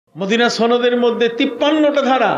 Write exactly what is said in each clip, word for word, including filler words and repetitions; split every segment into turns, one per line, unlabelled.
Medina সনদের মধ্যে তিপ্পান্নটা ধারা,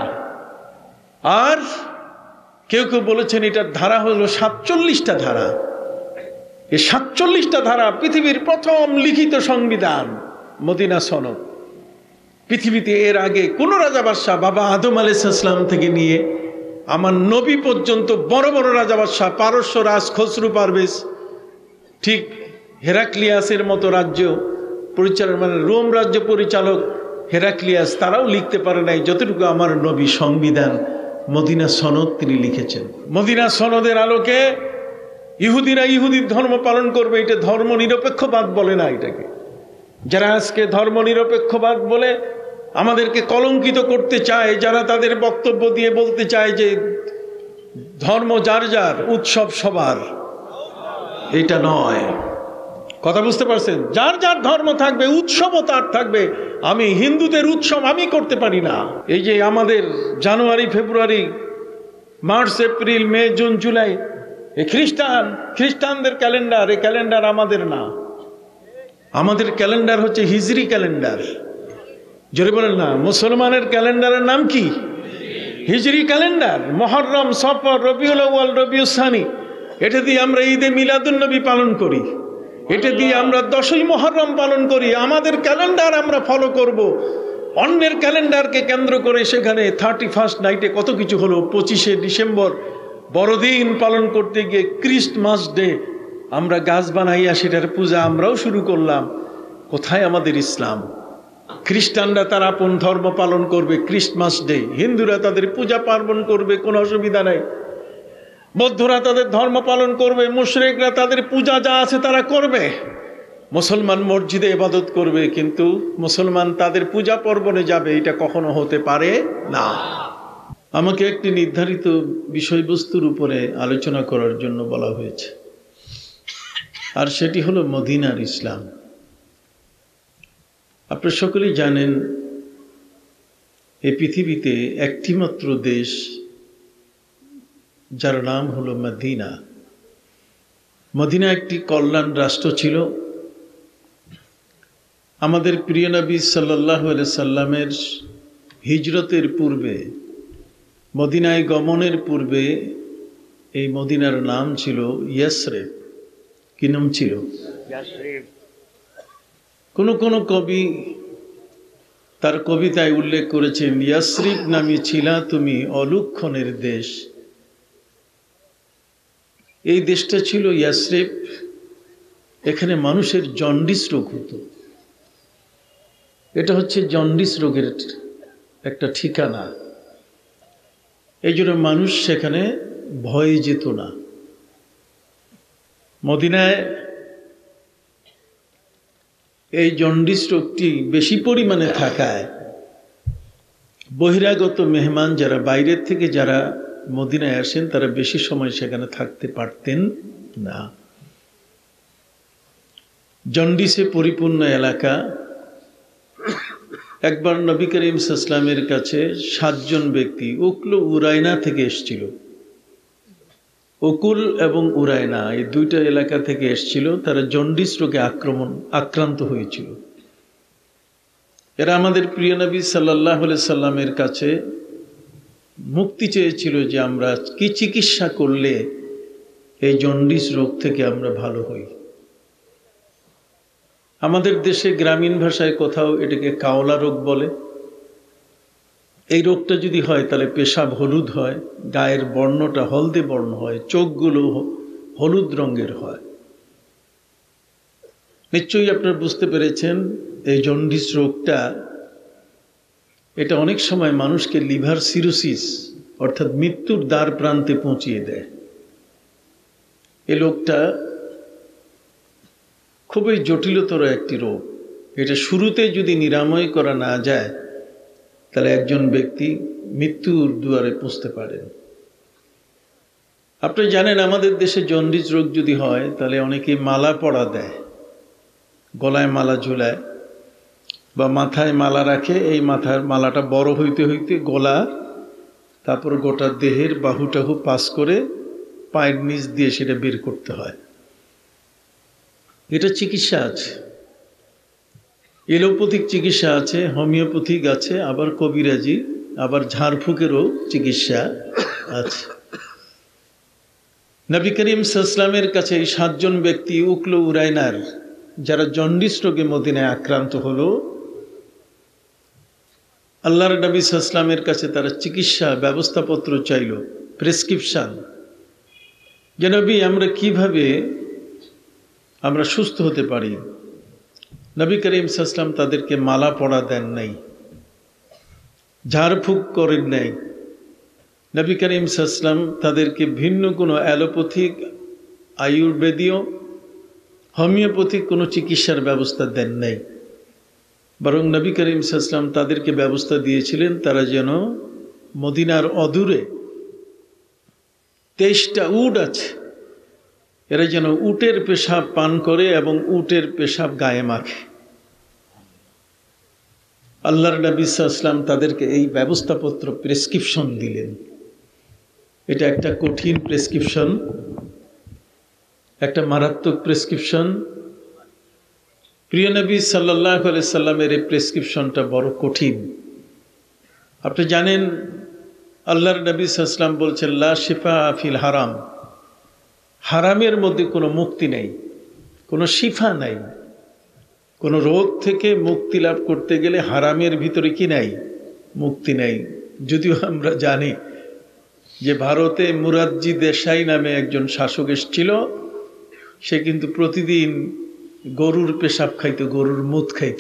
আর কেউ কেউ বলেছেন এটার ধারা হলো সাতচল্লিশটা ধারা। এই সাতচল্লিশটা ধারা পৃথিবীর প্রথম লিখিত সংবিধান মদিনা সনদ। পৃথিবীতে এর আগে কোন রাজা বাদশাহ বাবা আদম আলাইহিস সালাম থেকে নিয়ে আমার নবী পর্যন্ত বড় বড় রাজা বাদশাহ, পারস্য রাজ খসরু পারভেজ, ঠিক হেরাক্লিয়াসের মতো রাজ্য পরিচালক মানে রোম রাজ্য পরিচালক হেরাক্লিয়াস, তারাও লিখতে পারে নাই যতটুকু আমার নবী সংবিধান মদিনা সনদ তিনি লিখেছেন। মদিনা সনদের আলোকে ইহুদিরা ইহুদির ধর্ম পালন করবে, এটা ধর্ম নিরপেক্ষবাদ বলে না এটাকে। যারা আজকে ধর্ম নিরপেক্ষবাদ বলে আমাদেরকে কলঙ্কিত করতে চায়, যারা তাদের বক্তব্য দিয়ে বলতে চায় যে ধর্ম যার যার, উৎসব সবার, এটা নয়। কথা বুঝতে পারছেন? যার যার ধর্ম থাকবে, উৎসবও তার থাকবে। আমি হিন্দুদের উৎসব আমি করতে পারি না। এই যে আমাদের January February March April May June July এই খ্রিস্টান খ্রিস্টানদের ক্যালেন্ডার, এই ক্যালেন্ডার আমাদের না। আমাদের ক্যালেন্ডার হচ্ছে হিজরি ক্যালেন্ডার। জোরে বলেন না। মুসলমানের ক্যালেন্ডারের নাম কি? হিজরি ক্যালেন্ডার। মুহররম, সফর, রবিউল আউয়াল, রবিউল সানি, এটা দিয়ে আমরা ঈদে মিলাদুন নবী পালন করি, এটা দিয়ে আমরা দশই মুহররম পালন করি। আমাদের ক্যালেন্ডার আমরা ফলো করব। অন্যের ক্যালেন্ডারকে কেন্দ্র করে সেখানে থার্টি ফার্স্ট নাইটে কত কিছু হলো, পঁচিশে ডিসেম্বর বড়দিন পালন করতে গিয়ে ক্রিস্টমাস ডে আমরা গাছ বানাইয়া সেটার পূজা আমরাও শুরু করলাম। কোথায় আমাদের ইসলাম? খ্রিস্টানরা তার আপন ধর্ম পালন করবে ক্রিস্টমাস ডে, হিন্দুরা তাদের পূজা পার্বণ করবে, কোনো অসুবিধা নাই। বৌদ্ধরা তাদের ধর্ম পালন করবে, মুশরিকরা তাদের পূজা যা আছে তারা করবে। মুসলমান মসজিদে ইবাদত করবে, কিন্তু মুসলমান তাদের পূজা পার্বণে যাবে, এটা কখনো হতে পারে না। আমাকে একটি নির্ধারিত বিষয়বস্তুর উপরে আলোচনা করার জন্য বলা হয়েছে, আর সেটি হলো মদিনার ইসলাম। আপনারা সকলেই জানেন এই পৃথিবীতে একটিমাত্র দেশ যার নাম হলো মদিনা। মদিনা একটি কল্যাণ রাষ্ট্র ছিল। আমাদের প্রিয় নবী সাল্লাল্লাহু আলাইহি সাল্লামের হিজরতের পূর্বে, মদিনায় গমনের পূর্বে এই মদিনার নাম ছিল ইয়াসরিব। কি নাম ছিল? ইয়াসরিব। কোন কোন কবি তার কবিতায় উল্লেখ করেছেন, ইয়াসরিব নামে ছিলা তুমি অলুক্ষণের দেশ। এই দেশটা ছিল ইয়াসরিব। এখানে মানুষের জন্ডিস রোগ হতো। এটা হচ্ছে জন্ডিস রোগের একটা ঠিকানা। এই জন্য মানুষ সেখানে ভয়ে যেত না। মদিনায় এই জন্ডিস রোগটি বেশি পরিমাণে থাকায় বহিরাগত মেহমান যারা বাইরের থেকে যারা মদিনায় আসেন তারা বেশি সময় সেখানে থাকতে পারতেন না। জন্ডিসে পরিপূর্ণ এলাকা। একবার নবী করিম সাল্লাল্লাহু আলাইহি ওয়াসাল্লামের কাছে সাতজন ব্যক্তি উকুল উরাইনা থেকে এসেছিল। উকুল এবং উরাইনা এই দুইটা এলাকা থেকে এসেছিল। তারা জন্ডিস রোগে আক্রমণ আক্রান্ত হয়েছিল। এরা আমাদের প্রিয় নবী সাল্লাল্লাহু আলাইহি সাল্লামের কাছে মুক্তি চেয়েছিল যে আমরা কি চিকিৎসা করলে এই জন্ডিস রোগ থেকে আমরা ভালো হই। আমাদের দেশে গ্রামীণ ভাষায় কোথাও এটাকে কাওলা রোগ বলে। এই রোগটা যদি হয় তাহলে পেশাব হলুদ হয়, গায়ের বর্ণটা হলদে বর্ণ হয়, চোখগুলো হলুদ রঙের হয়। নিশ্চয়ই আপনারা বুঝতে পেরেছেন এই জন্ডিস রোগটা, এটা অনেক সময় মানুষকে লিভার সিরোসিস অর্থাৎ মৃত্যুর দ্বার প্রান্তে পৌঁছিয়ে দেয়। এই রোগটা খুবই জটিলতর একটি রোগ। এটা শুরুতে যদি নিরাময় করা না যায় তাহলে একজন ব্যক্তি মৃত্যুর দুয়ারে পৌঁছতে পারেন। আপনি জানেন আমাদের দেশে জন্ডিস রোগ যদি হয় তাহলে অনেকে মালা পরা দেয়, গলায় মালা ঝুলায় বা মাথায় মালা রাখে। এই মাথার মালাটা বড় হইতে হইতে গলা, তারপর গোটা দেহের বাহুটাহু পাস করে পায়ের নিচ দিয়ে সেটা বের করতে হয়। এটা চিকিৎসা আছে। এলোপ্যাথিক চিকিৎসা আছে, হোমিওপ্যাথিক আছে, আবার কবিরাজি, আবার ঝাড়ফুঁকেরও চিকিৎসা আছে। নবী করিম সাল্লাল্লাহু আলাইহি ওয়াসাল্লামের কাছে এই সাতজন ব্যক্তি উকলো উরাইনার, যারা জন্ডিস রোগে মদিনায় আক্রান্ত হলো, আল্লাহর নবী সাল্লাল্লাহু আলাইহি ওয়াসাল্লামের কাছে তারা চিকিৎসা ব্যবস্থাপত্র চাইল, প্রেসক্রিপশন, যে নবী আমরা কিভাবে আমরা সুস্থ হতে পারি। নবী করিম সাল্লাল্লাহু আলাইহি ওয়াসাল্লাম তাদেরকে মালা পরা দেন নাই, ঝাড়ফুঁক করেন নাই। নবী করিম সাল্লাল্লাহু আলাইহি ওয়াসাল্লাম তাদেরকে ভিন্ন কোনো অ্যালোপ্যাথিক, আয়ুর্বেদীয়, হোমিওপ্যাথিক কোনো চিকিৎসার ব্যবস্থা দেন নাই। বরং নবী করিম সাল্লাল্লাহু আলাইহি ওয়াসাল্লাম তাদেরকে ব্যবস্থা দিয়েছিলেন তারা যেন মদিনার অদূরে তেইশটা উট আছে, এরা যেন উটের পেশাব পান করে এবং উটের পেশাব গায়ে মাখে। আল্লাহর নবী সাল্লাল্লাহু আলাইহি ওয়াসাল্লাম তাদেরকে এই ব্যবস্থাপত্র প্রেসক্রিপশন দিলেন। এটা একটা কঠিন প্রেসক্রিপশন, একটা মারাত্মক প্রেসক্রিপশন। প্রিয় নবী সাল্লাল্লাহু আলাইহি সাল্লামের এই প্রেসক্রিপশনটা বড় কঠিন। আপনি জানেন আল্লাহর নবী সাল্লাল্লাহু আলাইহি ওয়াসাল্লাম বলছেন, লা শিফা ফিল হারাম, হারামের মধ্যে কোনো মুক্তি নেই, কোনো শিফা নাই। কোনো রোগ থেকে মুক্তি লাভ করতে গেলে হারামের ভিতরে কি নাই? মুক্তি নাই। যদিও আমরা জানি যে ভারতে মুরারজি দেশাই নামে একজন শাসক এসেছিল, সে কিন্তু প্রতিদিন গরুর পেশাব খাইত, গরুর মুত খাইত।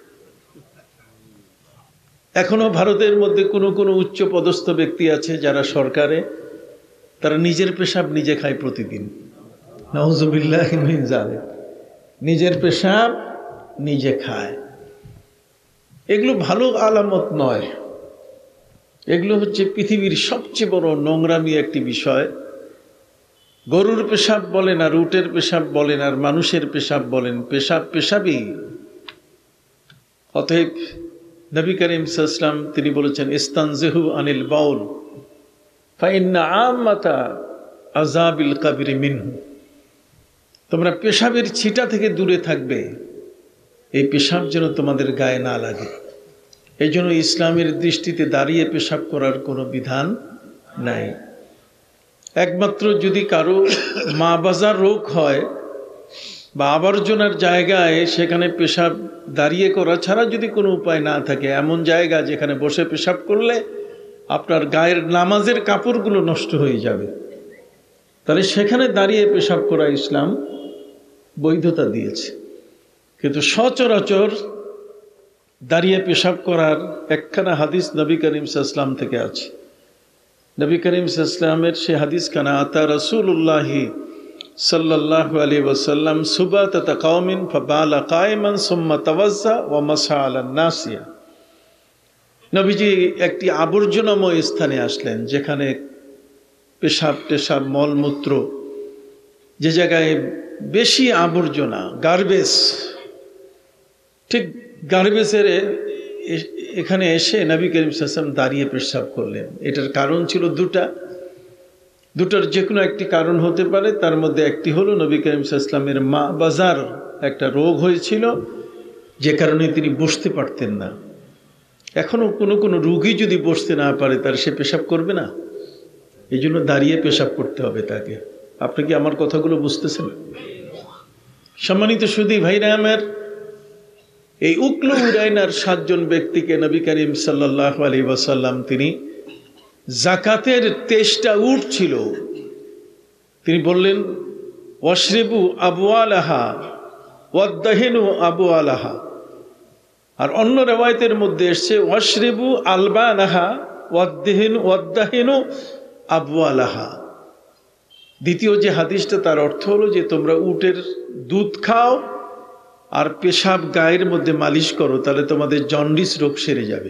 এখনো ভারতের মধ্যে কোনো কোনো উচ্চ পদস্থ ব্যক্তি আছে যারা সরকারে, তারা নিজের পেশাব নিজে খায় প্রতিদিন। নাউজুবিল্লাহি মিন যালিক, নিজের পেশাব নিজে খায়। এগুলো ভালো আলামত নয়, এগুলো হচ্ছে পৃথিবীর সবচেয়ে বড় নোংরামি একটি বিষয়। গরুর পেশাব বলেন আর উটের পেশাব বলেন আর মানুষের পেশাব বলেন, পেশাব পেশাবই। অতএব নবী করিম সাল্লাল্লাহু আলাইহি ওয়াসাল্লাম তিনি বলেছেন, ইস্তানজিহু আনিল বাউল ফাইন্না আম্মাতা আযাবিল কবরি মিনহু, তোমরা পেশাবের ছিটা থেকে দূরে থাকবে, এই পেশাব যেন তোমাদের গায়ে না লাগে। এই জন্য ইসলামের দৃষ্টিতে দাঁড়িয়ে পেশাব করার কোনো বিধান নাই। একমাত্র যদি কারো মা বাজার রোগ হয় বা আবর্জনার জায়গায়, সেখানে পেশাব দাঁড়িয়ে করা ছাড়া যদি কোনো উপায় না থাকে, এমন জায়গা যেখানে বসে পেশাব করলে আপনার গায়ের নামাজের কাপড়গুলো নষ্ট হয়ে যাবে, তাহলে সেখানে দাঁড়িয়ে পেশাব করা ইসলাম বৈধতা দিয়েছে। কিন্তু সচরাচর দাঁড়িয়ে পেশাব করার একখানা হাদিস নবী করিম সাল্লাল্লাহু আলাইহি ওয়াসাল্লাম থেকে আছে। নবী করিম সাল্লাল্লাহু আলাইহি ওয়াসাল্লামের সে হাদিস খানা, আতা রাসূলুল্লাহি সাল্লাল্লাহু আলাইহি ওয়াসাল্লাম সুবাতাতা কওমিন ফাবালা কায়মান সুম্মা তাওয়াজ্জা ওয়া মাসা আলান নাসিয়া। নবীজি একটি আবর্জনাময় স্থানে আসলেন, যেখানে পেশাব টেশাব মলমূত্র, যে জায়গায় বেশি আবর্জনা, গার্বেজ, ঠিক গার্বেজের এখানে এসে নবী করিম সাল্লাল্লাহু আলাইহি ওয়াসাল্লাম দাঁড়িয়ে পেশাব করলেন। এটার কারণ ছিল দুটা, দুটার যে কোনো একটি কারণ হতে পারে। তার মধ্যে একটি হলো নবী করিম সাল্লাল্লাহু আলাইহি ওয়াসাল্লামের মা বাজার একটা রোগ হয়েছিল, যে কারণে তিনি বসতে পারতেন না। এখনও কোনো কোনো রোগী যদি বসতে না পারে, তার সে পেশাব করবে না, এই জন্য দাঁড়িয়ে পেশাব করতে হবে তাকে। আপনি কি আমার কথাগুলো বুঝতেছেন? সম্মানিত সুধী ভাইরা আমার, এই উকলো উরাইনার সাতজন ব্যক্তিকে নবী করিম সাল্লাল্লাহু আলাইহি ওয়াসাল্লাম তিনি যাকাতের তেইশটা উট ছিল, তিনি বললেন ওয়াশরিবু আবওয়ালাহা ওয়াদ্দাহিনু আবওয়ালাহা। আর অন্য রেওয়ায়েতের মধ্যে এসছে ওয়াশরিবু আলবানাহা ওয়াদ্দাহিনু ওয়াদ্দাহিনু আবওয়ালাহা। দ্বিতীয় যে হাদিসটা, তার অর্থ হলো যে তোমরা উটের দুধ খাও আর পেশাব গায়ের মধ্যে মালিশ করো, তাহলে তোমাদের জন্ডিস রোগ সেরে যাবে।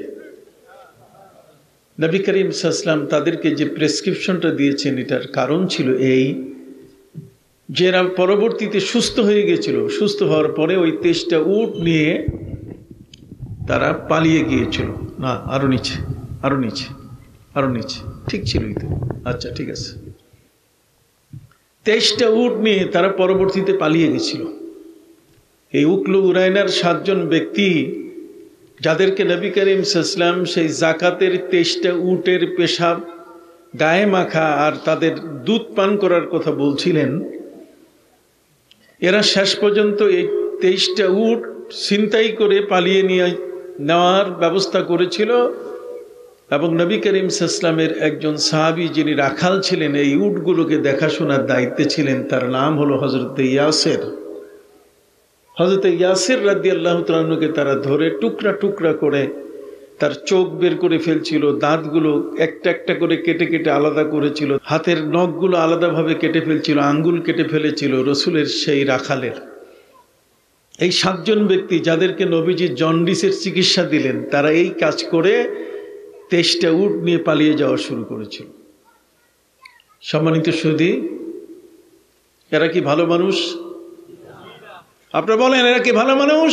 নবী করিম সাল্লাল্লাহু আলাইহি ওয়াসাল্লাম তাদেরকে যে প্রেসক্রিপশনটা দিয়েছেন, এটার কারণ ছিল এই যে এরা পরবর্তীতে সুস্থ হয়ে গেছিল। সুস্থ হওয়ার পরে ওই তেইশটা উট নিয়ে তারা পালিয়ে গিয়েছিল। না, আরো নিচে, আরো নিচে, আরো নিচে, ঠিক ছিলই তো। আচ্ছা, ঠিক আছে। তেইশটা উট নিয়ে তারা পরবর্তীতে পালিয়ে গেছিল। এই উকলু উরাইনার সাতজন ব্যক্তি যাদেরকে নবী করিম সাল্লাল্লাহু আলাইহি ওয়াসাল্লাম সেই জাকাতের তেইশটা উটের পেশাব গায়ে মাখা আর তাদের দুধ পান করার কথা বলছিলেন, এরা শেষ পর্যন্ত এই তেইশটা উট ছিনতাই করে পালিয়ে নিয়ে নেওয়ার ব্যবস্থা করেছিল এবং নবী করিম সাল্লাল্লাহু আলাইহি ওয়াসাল্লামের একজন সাহাবী যিনি রাখাল ছিলেন, এই উটগুলোকে দেখাশোনার দায়িত্বে ছিলেন, তার নাম হলো হযরত ইয়াসির। হযরত ইয়াসির রাদিয়াল্লাহু তাআলা আনহুকে তারা ধরে টুকরা টুকরা করে তার চোখ বের করে ফেলছিল, দাঁতগুলো একটা একটা করে কেটে কেটে আলাদা করেছিল, হাতের নখগুলো আলাদাভাবে কেটে ফেলছিল, আঙ্গুল কেটে ফেলেছিল রসুলের সেই রাখালের। এই সাতজন ব্যক্তি যাদেরকে নবীজি জন্ডিসের চিকিৎসা দিলেন, তারা এই কাজ করে তেইশটা উট নিয়ে পালিয়ে যাওয়া শুরু করেছিল। সম্মানিত সুধী, এরা কি ভালো মানুষ? আপনারা বলেন, এরা কি ভালো মানুষ?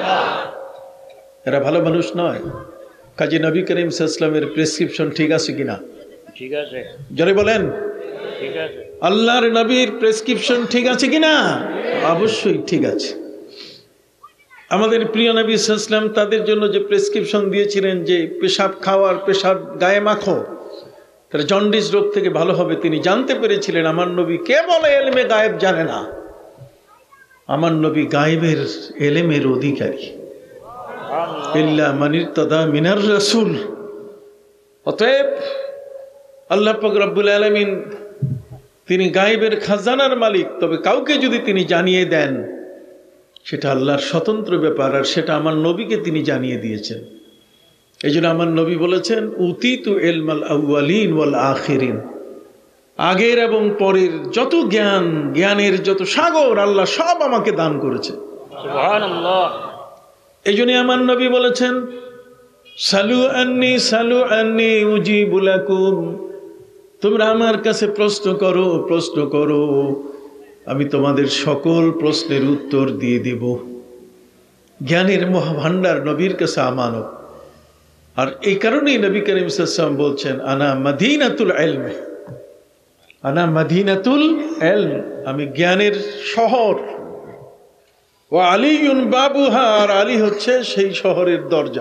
এরা ভালো মানুষ নয়। কাজী নবী করিম সাল্লাল্লাহু আলাইহি ওয়াসাল্লামের প্রেসক্রিপশন ঠিক আছে কিনা? ঠিক আছে, জোরে বলেন। ঠিক আছে। আল্লাহর নবীর প্রেসক্রিপশন ঠিক আছে কিনা? অবশ্যই ঠিক আছে। আমাদের প্রিয় নবী সাল্লাল্লাহু আলাইহি ওয়াসাল্লাম তাদের জন্য যে প্রেসক্রিপশন দিয়েছিলেন যে পেশাব খাওয়ার, পেশাব গায়ে মাখো, তারা জন্ডিস রোগ থেকে ভালো হবে, তিনি জানতে পেরেছিলেন আমার নবী কেবল এলেমে গায়েব জানে না, আমার নবী গায়েবের এলেমের অধিকারী। ইল্লা মান ইরতাদা মিনার রাসূল। অতএব আল্লাহ পাক রব্বুল আলামিন তিনি গায়েবের খাজানার মালিক, তবে কাউকে যদি তিনি জানিয়ে দেন সেটা আল্লাহর স্বতন্ত্র ব্যাপার, আর সেটা আমার নবীকে তিনি জানিয়ে দিয়েছেন। এই জন্য আমার নবী বলেছেন, উতিতু ইলমাল আউয়ালিন ওয়াল আখিরিন, আগের এবং পরের যত জ্ঞান, জ্ঞানের যত সাগর আল্লাহ সব আমাকে দান করেছে। সুবহানাল্লাহ। এই জন্য আমার নবী বলেছেন, সালু আন্নি সালু আন্নি উজিবু লাকুম, তোমরা আমার কাছে প্রশ্ন করো, প্রশ্ন করো, আমি তোমাদের সকল প্রশ্নের উত্তর দিয়ে দেব। জ্ঞানের মহাভান্ডার নবীর কাছে আমানত। আর এই কারণেই নবী করিম সাল্লাল্লাহু আলাইহি ওয়াসাল্লাম বলছেন, আনা মাদিনাতুল ইলম, আনা মাদিনাতুল ইলম, আমি জ্ঞানের শহর। ওয়া আলিয়ুন বাবুহা, আর আলী হচ্ছে সেই শহরের দরজা।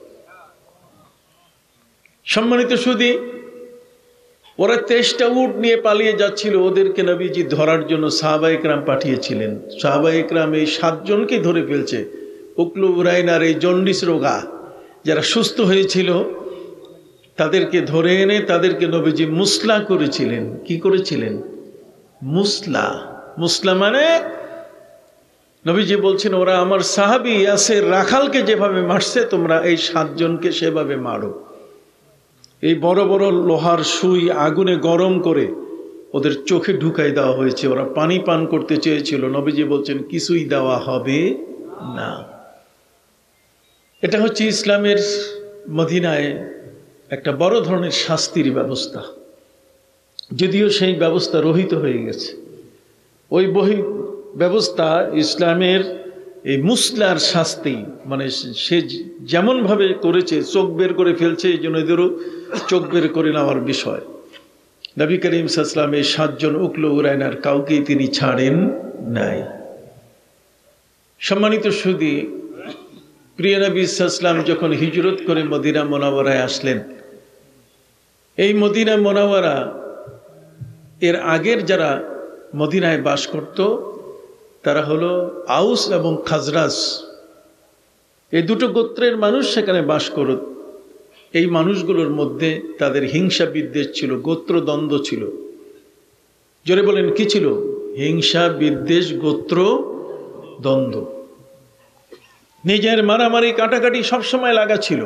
সম্মানিত সুধী, ওরা তেইশটা উট নিয়ে পালিয়ে যাচ্ছিল, ওদেরকে নবীজি ধরার জন্য সাহাবায়ে কেরাম পাঠিয়েছিলেন। সাহাবায়ে কেরাম এই সাতজনকে ধরে ফেলছে। উকলু উরাইনার এই জন্ডিস রোগা যারা সুস্থ হয়েছিল তাদেরকে ধরে এনে তাদেরকে নবীজি মুসলা করেছিলেন। কি করেছিলেন? মুসলা। মুসলা মানে নবীজি বলছেন, ওরা আমার সাহাবী ইয়াসির রাখালকে যেভাবে মারছে, তোমরা এই সাতজনকে সেভাবে মারো। এই বড় বড় লোহার সুই আগুনে গরম করে ওদের চোখে ঢুকাই দেওয়া হয়েছে। ওরা পানি পান করতে চেয়েছিল, নবীজি বলছেন কিছুই দেওয়া হবে না। এটা হচ্ছে ইসলামের মদিনায় একটা বড় ধরনের শাস্তির ব্যবস্থা, যদিও সেই ব্যবস্থা রহিত হয়ে গেছে। ওই বহি ব্যবস্থা ইসলামের এই মুসলার শাস্তি, মানে সে যেমনভাবে করেছে, চোখ বের করে ফেলছে, এই জন্য এদেরও চোখ বের করে নেওয়ার বিষয়। নবী করিম সাল্লাল্লাহু আলাইহি ওয়াসাল্লাম এই সাতজন উকলু উরাইনার কাউকেই তিনি ছাড়েন নাই। সম্মানিত সুধী, প্রিয় নবী সাল্লাল্লাহু আলাইহি ওয়াসাল্লাম যখন হিজরত করে মদিনা মুনাওয়ারায় আসলেন, এই মদিনা মুনাওয়ারা এর আগের যারা মদিনায় বাস করত তারা হলো আউস এবং খাজরাজ, এই দুটো গোত্রের মানুষ সেখানে বাস করত। এই মানুষগুলোর মধ্যে তাদের হিংসা বিদ্বেষ ছিল, গোত্র দ্বন্দ্ব ছিল। জোরে বলেন, কি ছিল? হিংসা বিদ্বেষ গোত্র দ্বন্দ্ব, নিজের মারামারি কাটাকাটি সবসময় লাগা ছিল।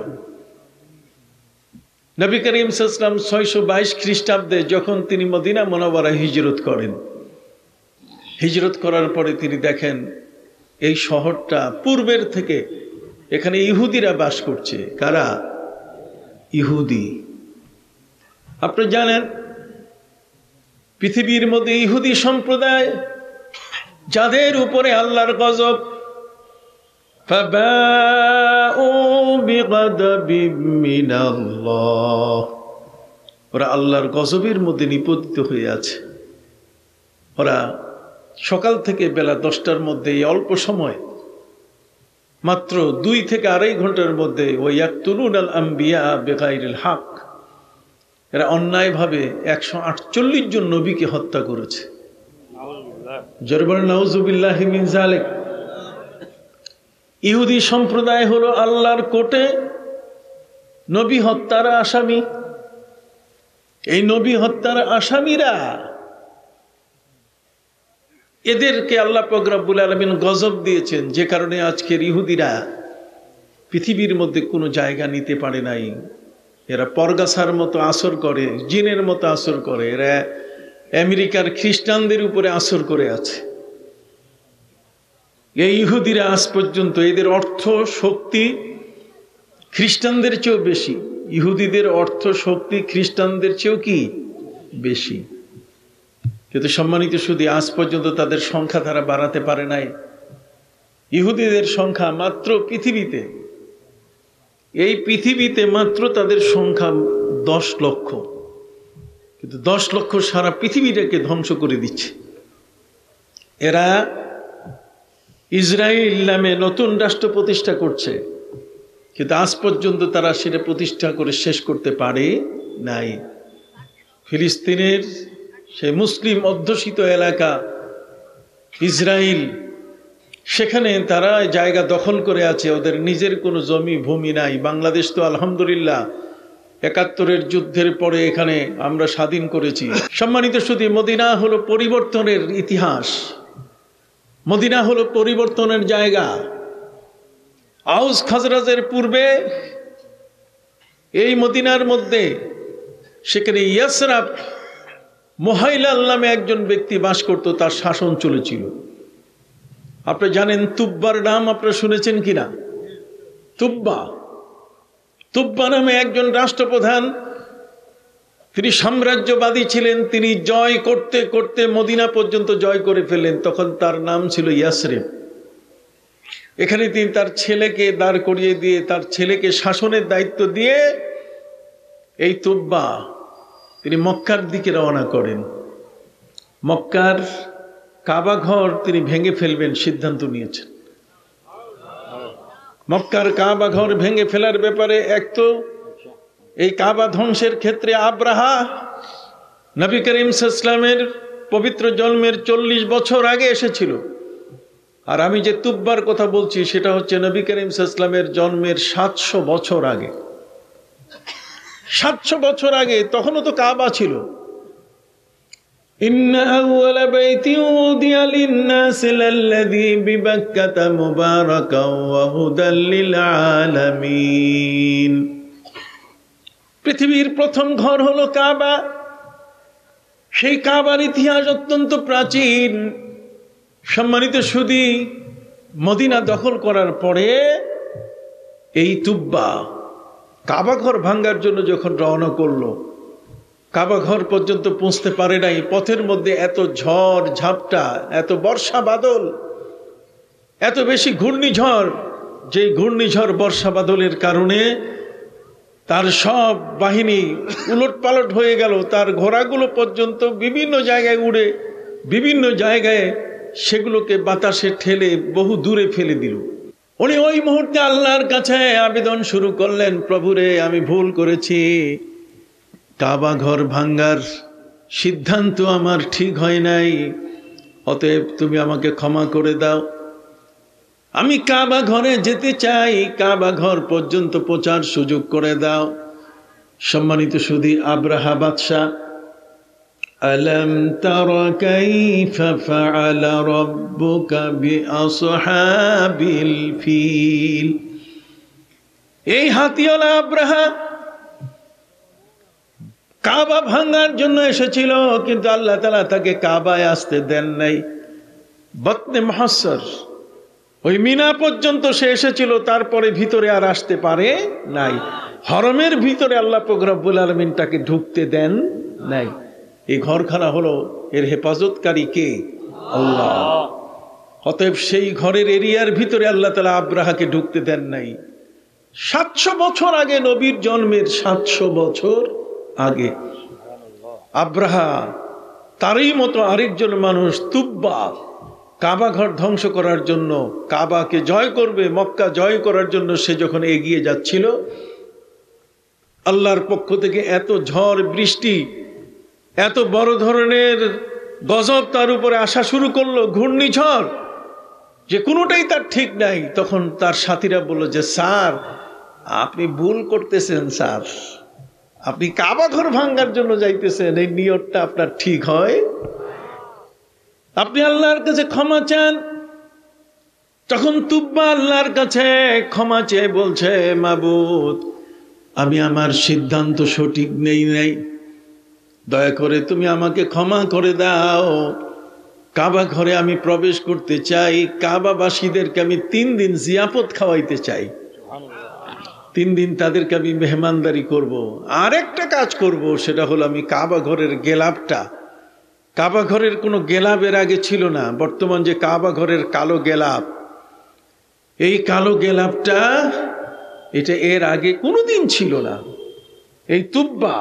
নবী করিম সাল্লাল্লাহু আলাইহি ওয়াসাল্লাম ছয়শো বাইশ খ্রিস্টাব্দে যখন তিনি মদিনা মুনাওয়ারায় হিজরত করেন, হিজরত করার পরে তিনি দেখেন এই শহরটা পূর্বের থেকে এখানে ইহুদিরা বাস করছে। কারা? ইহুদি। আপনি জানেন পৃথিবীর মধ্যে ইহুদি সম্প্রদায় যাদের উপরে আল্লাহর গজব, ফাবাউ বিগদাবিম মিনাল্লাহ, ওরা আল্লাহর গজবের মধ্যে নিপতিত হয়ে আছে। ওরা সকাল থেকে বেলা দশটার মধ্যে এই অল্প সময় মাত্র দুই থেকে আড়াই ঘন্টার মধ্যে ওয়ায়াকতুলুনাল আম্বিয়া বিগাইরিল হক, এরা অন্যায়ভাবে একশো আটচল্লিশ জন নবীকে হত্যা করেছে। জোরে বলেন নাউযুবিল্লাহি মিন যালিক। ইহুদি সম্প্রদায় হলো আল্লাহর কোর্টে নবী হত্যার আসামি। এই নবী হত্যার আসামিরা, এদেরকে আল্লাহ পাক রব্বুল আলামিন গজব দিয়েছেন, যে কারণে আজকের ইহুদিরা পৃথিবীর মধ্যে কোনো জায়গা নিতে পারে নাই। এরা পরগাছার মতো আসর করে, জিনের মতো আসর করে। এরা আমেরিকার খ্রিস্টানদের উপরে আসর করে আছে। এই ইহুদিরা আজ পর্যন্ত, এদের অর্থ শক্তি খ্রিস্টানদের চেয়েও বেশি। ইহুদিদের অর্থ শক্তি খ্রিস্টানদের চেয়েও কি বেশি। কিন্তু সম্মানিত শুধু আজ পর্যন্ত তাদের সংখ্যা তারা বাড়াতে পারে নাই। ইহুদিদের সংখ্যা মাত্র পৃথিবীতে, এই পৃথিবীতে মাত্র তাদের সংখ্যা দশ লক্ষ, কিন্তু দশ লক্ষ সারা পৃথিবীটাকে ধ্বংস করে দিচ্ছে। এরা ইসরায়েল নামে নতুন রাষ্ট্র প্রতিষ্ঠা করছে, কিন্তু আজ পর্যন্ত তারা সেটা প্রতিষ্ঠা করে শেষ করতে পারে নাই। ফিলিস্তিনের সেই মুসলিম অধ্যুষিত এলাকা ইসরায়েল, সেখানে তারা জায়গা দখল করে আছে, ওদের নিজের কোনো জমি ভূমি নাই। বাংলাদেশ তো আলহামদুলিল্লাহ একাত্তরের যুদ্ধের পরে এখানে আমরা স্বাধীন করেছি। সম্মানিত শুধু মদিনা হলো পরিবর্তনের ইতিহাস, মদিনা হলো পরিবর্তনের জায়গা। আউস খাজরাজের পূর্বে এই মদিনার মধ্যে, সেখানে ইয়াসরাব মুহাইলাল নামে একজন ব্যক্তি বাস করত, তার শাসন চলেছিল। আপনি জানেন তুব্বার নাম আপনারা শুনেছেন কিনা? তুব্বা, তুব্বা নামে একজন রাষ্ট্রপ্রধান, তিনি সাম্রাজ্যবাদী ছিলেন। তিনি জয় করতে করতে মদিনা পর্যন্ত জয় করে ফেললেন। তখন তার নাম ছিল ইয়াসরিব। এখানে তিনি তার ছেলেকে দাঁড় করিয়ে দিয়ে, তার ছেলেকে শাসনের দায়িত্ব দিয়ে এই তুব্বা তিনি মক্কার দিকে রওনা করেন। মক্কার কাবা ঘর তিনি ভেঙে ফেলবেন সিদ্ধান্ত নিয়েছেন। মক্কার কাবা ঘর ভেঙে ফেলার ব্যাপারে এক তো এই কাবা ধ্বংসের ক্ষেত্রে আব্রাহা নবী করিম সাল্লাল্লাহু আলাইহি ওয়াসাল্লামের পবিত্র জন্মের চল্লিশ বছর আগে এসেছিল। আর আমি যে তুব্বার কথা বলছি সেটা হচ্ছে নবী করিম সাল্লাল্লাহু আলাইহি ওয়াসাল্লামের জন্মের সাতশো বছর আগে। সাতশো বছর আগে তখনও তো কাবা ছিল। ইন্না আউওয়ালা বাইতিন উদিয়া লিন-নাসি লাল্লাযী বিবাক্কাতা মুবারাকান ওয়া হুদাল লিল আলামিন। পৃথিবীর প্রথম ঘর হলো কাবা। সেই কাবার ইতিহাস অত্যন্ত প্রাচীন। সম্মানিত সুধী, মদিনা দখল করার পরে এই তুব্বা কাবা ঘর ভাঙ্গার জন্য যখন রওনা করলো, কাবা ঘর পর্যন্ত পৌঁছতে পারে নাই। পথের মধ্যে এত ঝড় ঝাপটা, এত বর্ষা বাদল, এত বেশি ঘূর্ণিঝড়, যে ঘূর্ণিঝড় বর্ষা বাদলের কারণে তার সব বাহিনী উলট পালট হয়ে গেল। তার ঘোড়াগুলো পর্যন্ত বিভিন্ন জায়গায় উড়ে, বিভিন্ন জায়গায় সেগুলোকে বাতাসে ঠেলে বহু দূরে ফেলে দিল। উনি ওই মুহূর্তে আল্লাহর কাছে আবেদন শুরু করলেন, প্রভুরে আমি ভুল করেছি, কাবা ঘর ভাঙ্গার সিদ্ধান্ত আমার ঠিক হয় নাই, অতএব তুমি আমাকে ক্ষমা করে দাও। আমি কাবা ঘরে যেতে চাই, কাবা ঘর পর্যন্ত পৌঁছার সুযোগ করে দাও। সম্মানিত সুধী, আব্রাহা বাদশাহ, আলম তারা কাইফা ফাআলা রাব্বুকা বিআসহাবিল ফিল। এই হাতিওয়ালা আব্রাহা কাবা ভাঙার জন্য এসেছিল, কিন্তু আল্লাহ তাআলা তাকে কাবায় আসতে দেন নাই। বতনে মুহাসসর, ওই মিনা পর্যন্ত সে এসেছিল, তারপরে ভিতরে আর আসতে পারে নাই। হরমের ভিতরে আল্লাহ পাক রব্বুল আলামিন তাকে ঢুকতে দেন নাই। এই ঘরখানা হলো, এর হেফাজতকারী কে? আল্লাহ। অতএব সেই ঘরের এরিয়ার ভিতরে আল্লাহ তাআলা আব্রাহাকে ঢুকতে দেন নাই। সাতশো বছর আগে, নবীর জন্মের সাতশো বছর আগে আব্রাহা, তারই মতো আরেকজন মানুষ তুব্বা, কাবা ঘর ধ্বংস করার জন্য, কাবাকে জয় করবে, মক্কা জয় করার জন্য সে যখন এগিয়ে যাচ্ছিল, আল্লাহর পক্ষ থেকে এত ঝড় বৃষ্টি, এত বড় ধরনের গজব তার উপরে আসা শুরু করলো, ঘূর্ণিঝড়, যে কোনোটাই তার ঠিক নাই। তখন তার সাথীরা বলল যে স্যার আপনি ভুল করতেছেন, স্যার আপনি কাবা ঘর ভাঙ্গার জন্য যাইতেছেন, এই নিয়তটা আপনার ঠিক হয়, আপনি আল্লাহর কাছে ক্ষমা চান। তখন তুব্বা আল্লাহর কাছে ক্ষমা চেয়ে বলছে, মাবুদ আমি আমার সিদ্ধান্ত সঠিক নেই নাই, দয়া করে তুমি আমাকে ক্ষমা করে দাও। কাবা ঘরে আমি প্রবেশ করতে চাই, কাবাবাসীদেরকে আমি তিন দিন জিয়াফত খাওয়াইতে চাই, তিন দিন তাদেরকে আমি মেহমানদারি করব। আর একটা কাজ করব, সেটা হলো আমি কাবা ঘরের গেলাপটা, কাবা ঘরের কোনো গেলাপের আগে ছিল না, বর্তমান যে কাবা ঘরের কালো গেলাপ, এই কালো গেলাপটা এটা এর আগে কোনোদিন ছিল না। এই তুব্বা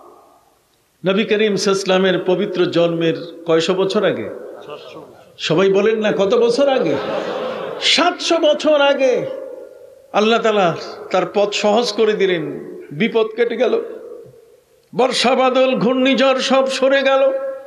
নবী করিম সাল্লাল্লাহু আলাইহি ওয়াসাল্লামের পবিত্র জন্মের কয়শো বছর আগে? সবাই বলেন না কত বছর আগে? সাতশো বছর আগে আল্লাহ তাআলা তার পথ সহজ করে দিলেন, বিপদ কেটে গেল, বর্ষা বাদল ঘূর্ণিঝড় সব সরে গেল।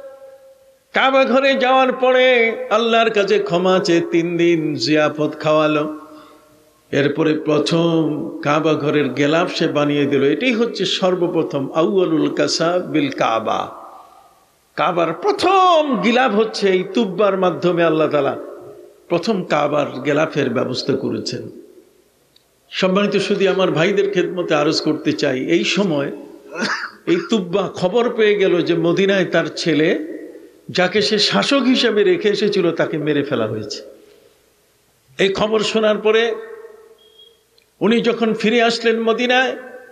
কাবা ঘরে যাওয়ার পরে আল্লাহর কাছে ক্ষমা চেয়ে তিন দিন জিয়াফত খাওয়ালো। এরপরে প্রথম কাবা ঘরের গেলাপ সে বানিয়ে দিল। এটাই হচ্ছে সর্বপ্রথম আউয়ালুল কাসাব বিল কাবা, কাবার প্রথম গিলাপ হচ্ছে এই তুব্বার মাধ্যমে আল্লাহ তাআলা প্রথম কাবার গেলাফের ব্যবস্থা করেছেন। সম্মানিত শুধু আমার ভাইদের খেদমতে আরজ করতে চাই, এই সময় এই তুব্বা খবর পেয়ে গেল যে মদিনায় তার ছেলে, যাকে সে শাসক হিসেবে রেখে এসেছিল, তাকে মেরে ফেলা হয়েছে। এই খবর শোনার পরে উনি যখন ফিরে আসলেন মদিনায়,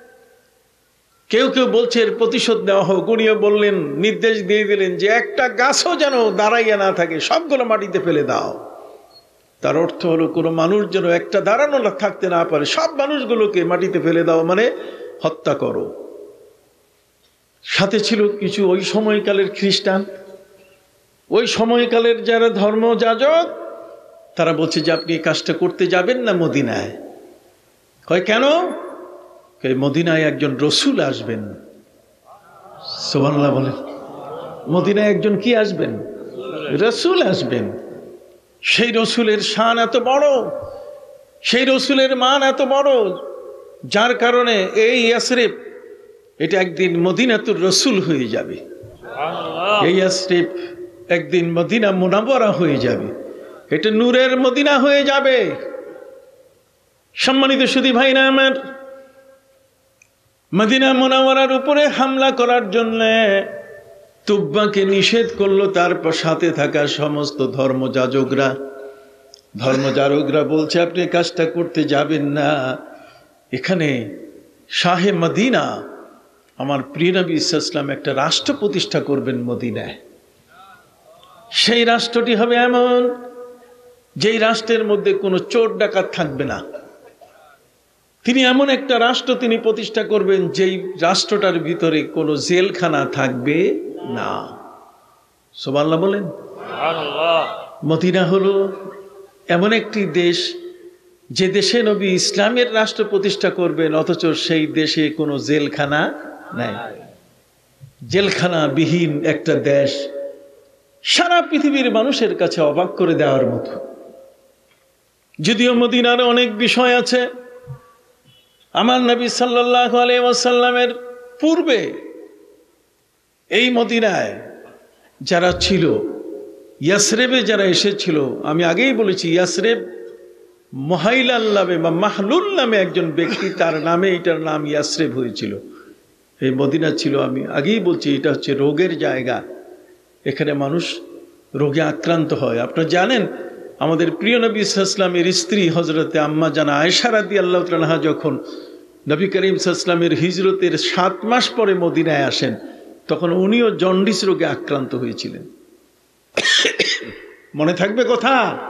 কেউ কেউ বলছে এর প্রতিশোধ নেওয়া হোক, উনিও বললেন, নির্দেশ দিয়ে দিলেন যে একটা গাছও যেন দাঁড়াইয়া না থাকে, সবগুলো মাটিতে ফেলে দাও। তার অর্থ হলো কোনো মানুষ যেন একটা দাঁড়ানো থাকতে না পারে, সব মানুষগুলোকে মাটিতে ফেলে দাও, মানে হত্যা করো। সাথে ছিল কিছু ওই সময়কালের খ্রিস্টান, ওই সময়কালের যারা ধর্মযাজক, তারা বলছে যে আপনি এই কাজটা করতে যাবেন না মদিনায়। কয় কেন? মদিনায় একজন রসুল আসবেন। সুবহানাল্লাহ বলেন। মদিনায় একজন কি আসবেন? রসুল আসবেন। সেই রসুলের শান এত বড়, সেই রসুলের মান এত বড়, যার কারণে এই ইয়াসরিব এটা একদিন মদিনাতুর রসুল হয়ে যাবে। এই ইয়াসরিব একদিন মদিনা মুনাওয়ারা হয়ে যাবে, এটা নূরের মদিনা হয়ে যাবে। সম্মানিত সুধী ভাইরা আমার, মদিনা মুনাওয়ারার উপরে হামলা করার জন্য তুব্বাকে নিষেধ করলো তার সাথে থাকা সমস্ত ধর্মযাজকরা। ধর্মযাজকরা বলছে আপনি কাজটা করতে যাবেন না, এখানে শাহে মদিনা আমার প্রিয় নবী সাল্লাল্লাহু আলাইহি ওয়াসাল্লাম একটা রাষ্ট্র প্রতিষ্ঠা করবেন মদিনায়। সেই রাষ্ট্রটি হবে এমন, যেই রাষ্ট্রের মধ্যে কোনো চোর ডাকাত থাকবে না। তিনি এমন একটা রাষ্ট্র তিনি প্রতিষ্ঠা করবেন, যেই রাষ্ট্রটার ভিতরে কোনো জেলখানা থাকবে না। সুবহানাল্লাহ বলেন। মদিনা হলো এমন একটি দেশ, যে দেশে নবী ইসলামের রাষ্ট্র প্রতিষ্ঠা করবেন, অথচ সেই দেশে কোনো জেলখানা নাই। জেলখানা বিহীন একটা দেশ সারা পৃথিবীর মানুষের কাছে অবাক করে দেওয়ার মতো। যদিও মদিনার অনেক বিষয় আছে, আমার নবী সাল্লাল্লাহু আলাইহি ওয়াসাল্লামের পূর্বে এই মদিনায় যারা ছিল, ইয়াসরিবে যারা এসেছিল, আমি আগেই বলেছি ইয়াসরিব মুহাইলাল নামে বা মাহলুল নামে একজন ব্যক্তি, তার নামে এটার নাম ইয়াসরিব হয়েছিল। এই মদিনা ছিল, আমি আগেই বলছি, এটা হচ্ছে রোগের জায়গা, এখানে মানুষ রোগে আক্রান্ত হয়। আপনারা জানেন আমাদের প্রিয় নবী সাল্লাল্লাহু আলাইহি ওয়াসাল্লামের স্ত্রী হযরতে আম্মা জানা আয়েশা রাদিয়াল্লাহু তাআলা আনহা যখন নবী করিম সাল্লাল্লাহু আলাইহি ওয়াসাল্লামের হিজরতের সাত মাস পরে মদিনায় আসেন, তখন উনিও জন্ডিস রোগে আক্রান্ত হয়েছিলেন। মনে থাকবে কথা?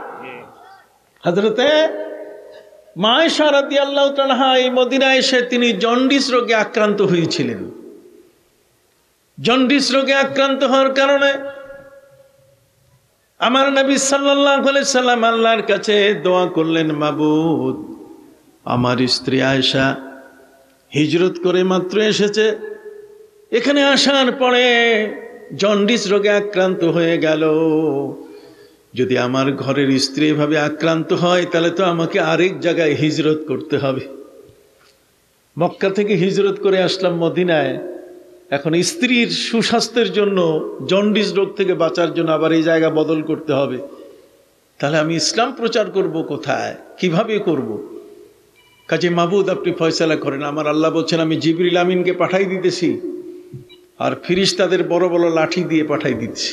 হযরতে মা আয়েশা রাদিয়াল্লাহু তাআলা আনহা এই মদিনায় এসে তিনি জন্ডিস রোগে আক্রান্ত হয়েছিলেন। জন্ডিস রোগে আক্রান্ত হওয়ার কারণে আমার নবী সাল্লাল্লাহু আলাইহি সাল্লাম আল্লাহর কাছে দোয়া করলেন, মাবুদ, আমার স্ত্রী আয়েশা হিজরত করে মাত্র এসেছে, এখানে আসার পরে জন্ডিস রোগে আক্রান্ত হয়ে গেল। যদি আমার ঘরের স্ত্রী এভাবে আক্রান্ত হয় তাহলে তো আমাকে আরেক জায়গায় হিজরত করতে হবে। মক্কা থেকে হিজরত করে আসলাম মদিনায়, এখন স্ত্রীর সুস্বাস্থ্যের জন্য, জন্ডিস রোগ থেকে বাঁচার জন্য আবার এই জায়গা বদল করতে হবে। তাহলে আমি ইসলাম প্রচার করব কোথায়, কিভাবে করব? কাজে মাবুদ আপনি ফয়সালা করেন। আমার আল্লাহ বলছেন, আমি জিবরিল আমিনকে পাঠাই দিতেছি আর ফিরিস্তাদের বড় বড় লাঠি দিয়ে পাঠাই দিতেছি।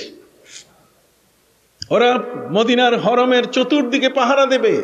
ওরা মদিনার হরমের চতুর্দিকে পাহারা দেবে।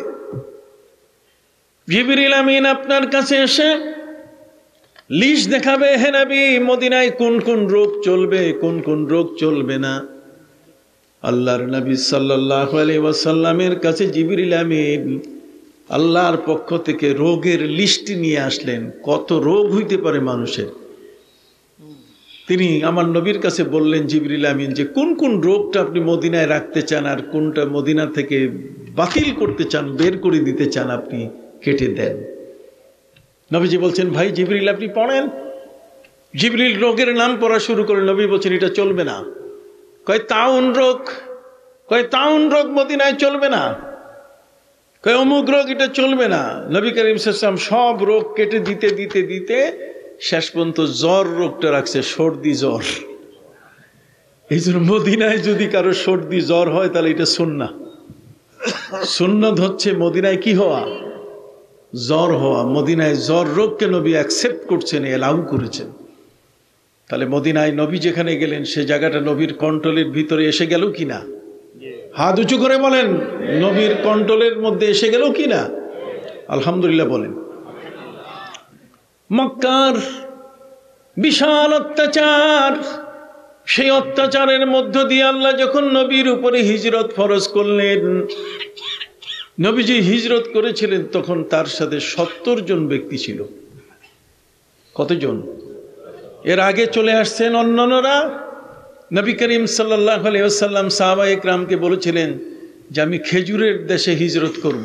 জিবরিল আমিন আপনার কাছে এসে লিস্ট দেখাবে, হে নবী, মদিনায় কোন কোন রোগ চলবে, কোন কোন রোগ চলবে না। আল্লাহর নবী সাল্লাল্লাহু আলাইহি ওয়াসাল্লামের কাছে জিবরিল আমিন আল্লাহর পক্ষ থেকে রোগের লিস্ট নিয়ে আসলেন, কত রোগ হইতে পারে মানুষের। তিনি আমার নবীর কাছে বললেন, জিবরিল আমিন, যে কোন কোন রোগটা আপনি মদিনায় রাখতে চান আর কোনটা মদিনা থেকে বাতিল করতে চান, বের করে দিতে চান, আপনি কেটে দেন। নবীজি বলছেন, ভাই জিবরিল আপনি পড়েন। জিবরিল রোগের নাম পড়া শুরু করেন। নবী বলছেন, এটা চলবে না। কয় তাউন রোগ, কয় তাউন রোগ মদিনায় চলবে না। কয় অমুক রোগ, এটা চলবে না। নবী করিম সাল্লাল্লাহু আলাইহি ওয়াসাল্লাম সব রোগ কেটে দিতে দিতে দিতে শেষ পর্যন্ত জ্বর রোগটা রাখছে, সর্দি জ্বর। এই জন্য মদিনায় যদি কারো সর্দি জ্বর হয় তাহলে এটা সুন্নাহ। সুন্নাত হচ্ছে মদিনায় কি হওয়া, জ্বর হওয়া। মদিনায় জ্বর রোগকে নবী অ্যাকসেপ্ট করছেন, এলাউ করেছেন। তাহলে মদিনায় নবী যেখানে গেলেন সে জায়গাটা নবীর কন্ট্রোলের ভিতরে এসে গেল কিনা? হাত উঁচু করে বলেন, নবীর কন্ট্রোলের মধ্যে এসে গেল কিনা? আলহামদুলিল্লাহ বলেন। মক্কার বিশাল অত্যাচার, সেই অত্যাচারের মধ্য দিয়ে আল্লাহ যখন নবীর উপরে হিজরত ফরজ করলেন, নবীজি হিজরত করেছিলেন, তখন তার সাথে সত্তর জন ব্যক্তি ছিল। কতজন? এর আগে চলে আসছেন অন্যান্যরা। নবী করিম সাল্লাল্লাহু আলাইহি ওয়াসাল্লাম সাহাবায়ে কেরামকে বলেছিলেন যে আমি খেজুরের দেশে হিজরত করব।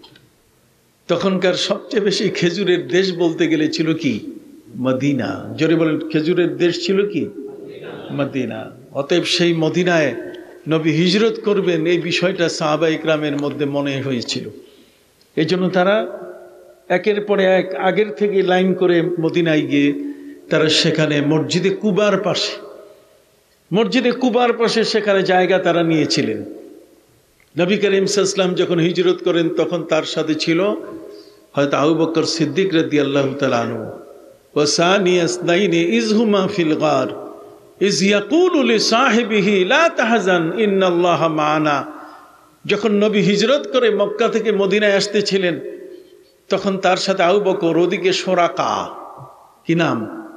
তখনকার সবচেয়ে বেশি খেজুরের দেশ বলতে গেলে ছিল কি? মদিনা। জোরে বলেন, খেজুরের দেশ ছিল কি? মদিনা। অতএব সেই মদিনায় নবী হিজরত করবেন, এই বিষয়টা সাহাবায়ে কেরামের মধ্যে মনে হয়েছিল। এই জন্য তারা একের পরে এক আগের থেকে লাইন করে মদিনায় গিয়ে তারা সেখানে মসজিদে কুবার পাশে, মসজিদে কুবার পাশে সেখানে জায়গা তারা নিয়েছিলেন। নবী করিম সাল্লাল্লাহু আলাইহি ওয়াসাল্লাম যখন হিজরত করেন তখন তার সাথে ছিল হযরত আবু বকর সিদ্দিক রাদিয়াল্লাহু তাআলা আনহু। ওয়া সানি আসনাইনি ইয হুমা ফিল গার ইয ইয়াকুলু লিসাহিবিহি লা তাহজান ইন্নাল্লাহা মা'ানা। যখন নবী হিজরত করে মক্কা থেকে মদিনায় আসতেছিলেন তখন তার সাথে আবু বকর, ওদিকে শোরাকা, কি নাম?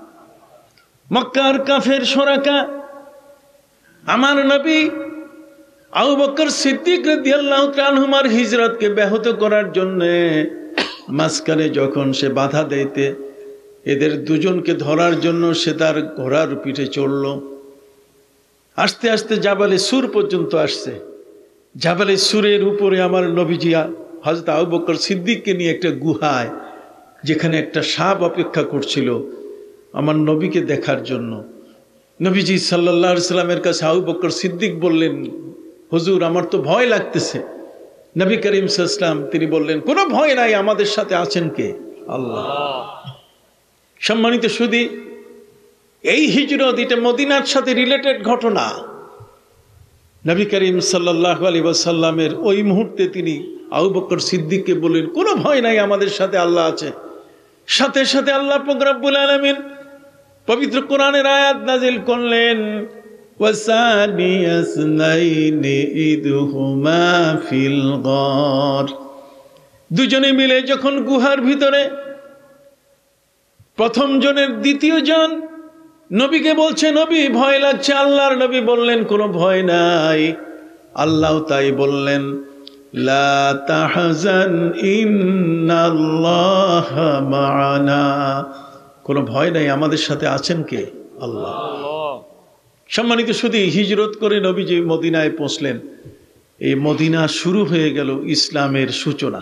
মক্কার কাফের শোরাকা। আমার নবী আবু বকর সিদ্দিক রাদিয়াল্লাহু তাআলা আনহুমার হিজরতকে ব্যাহত করার জন্য মাঝখানে যখন সে বাধা দিতে, এদের দুজনকে ধরার জন্য সে তার ঘোড়ার পিঠে চড়ল। আস্তে আস্তে জাবালে সুর পর্যন্ত আসছে। জাবালে সুরের উপরে আমার নবীজি হযরত আবু বকর সিদ্দিককে নিয়ে একটা গুহায়, যেখানে একটা সাপ অপেক্ষা করছিল আমার নবীকে দেখার জন্য। নবীজি সাল্লাল্লাহু আলাইহি সাল্লামের কাছে আবু বকর সিদ্দিক বললেন, হুজুর আমার তো ভয় লাগতেছে। নবী করিম সাল্লাল্লাহু আলাইহি ওয়াসাল্লাম তিনি বললেন, কোনো ভয় নাই, আমাদের সাথে আছেন কে? আল্লাহ। সম্মানিত সুধী, এই হিজরত এটা মদিনার সাথে রিলেটেড ঘটনা। নবী করিম সাল্লাল্লাহু আলাইহি ওয়াসাল্লামের ওই মুহূর্তে তিনি আবু বকর সিদ্দিককে বললেন, কোনো ভয় নাই, আমাদের সাথে আল্লাহ আছে। সাথে সাথে আল্লাহ পাক রব্বুল আলামিন পবিত্র কোরআনের আয়াত নাজিল করলেন, ওয়াসানি আসনাইনি ইদহুমা ফিল গার। দুজনে মিলে যখন গুহার ভিতরে, প্রথম জনের দ্বিতীয় জন নবীকে বলছে, নবী ভয় লাগছে। আল্লাহর নবী বললেন, কোনো ভয় নাই। আল্লাহ তাই বললেন, লা তাহজান ইন্নাল্লাহা মা'ানা। কোনো ভয় নাই, আমাদের সাথে আছেন কে? আল্লাহ। সম্মানিত সুধী, হিজরত করে নবীজি মদিনায় পৌঁছলেন। এই মদিনা শুরু হয়ে গেল ইসলামের সূচনা।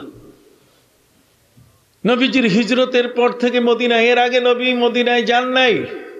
নবীজির হিজরতের পর থেকে মদিনা, এর আগে নবী মদিনায় যান নাই।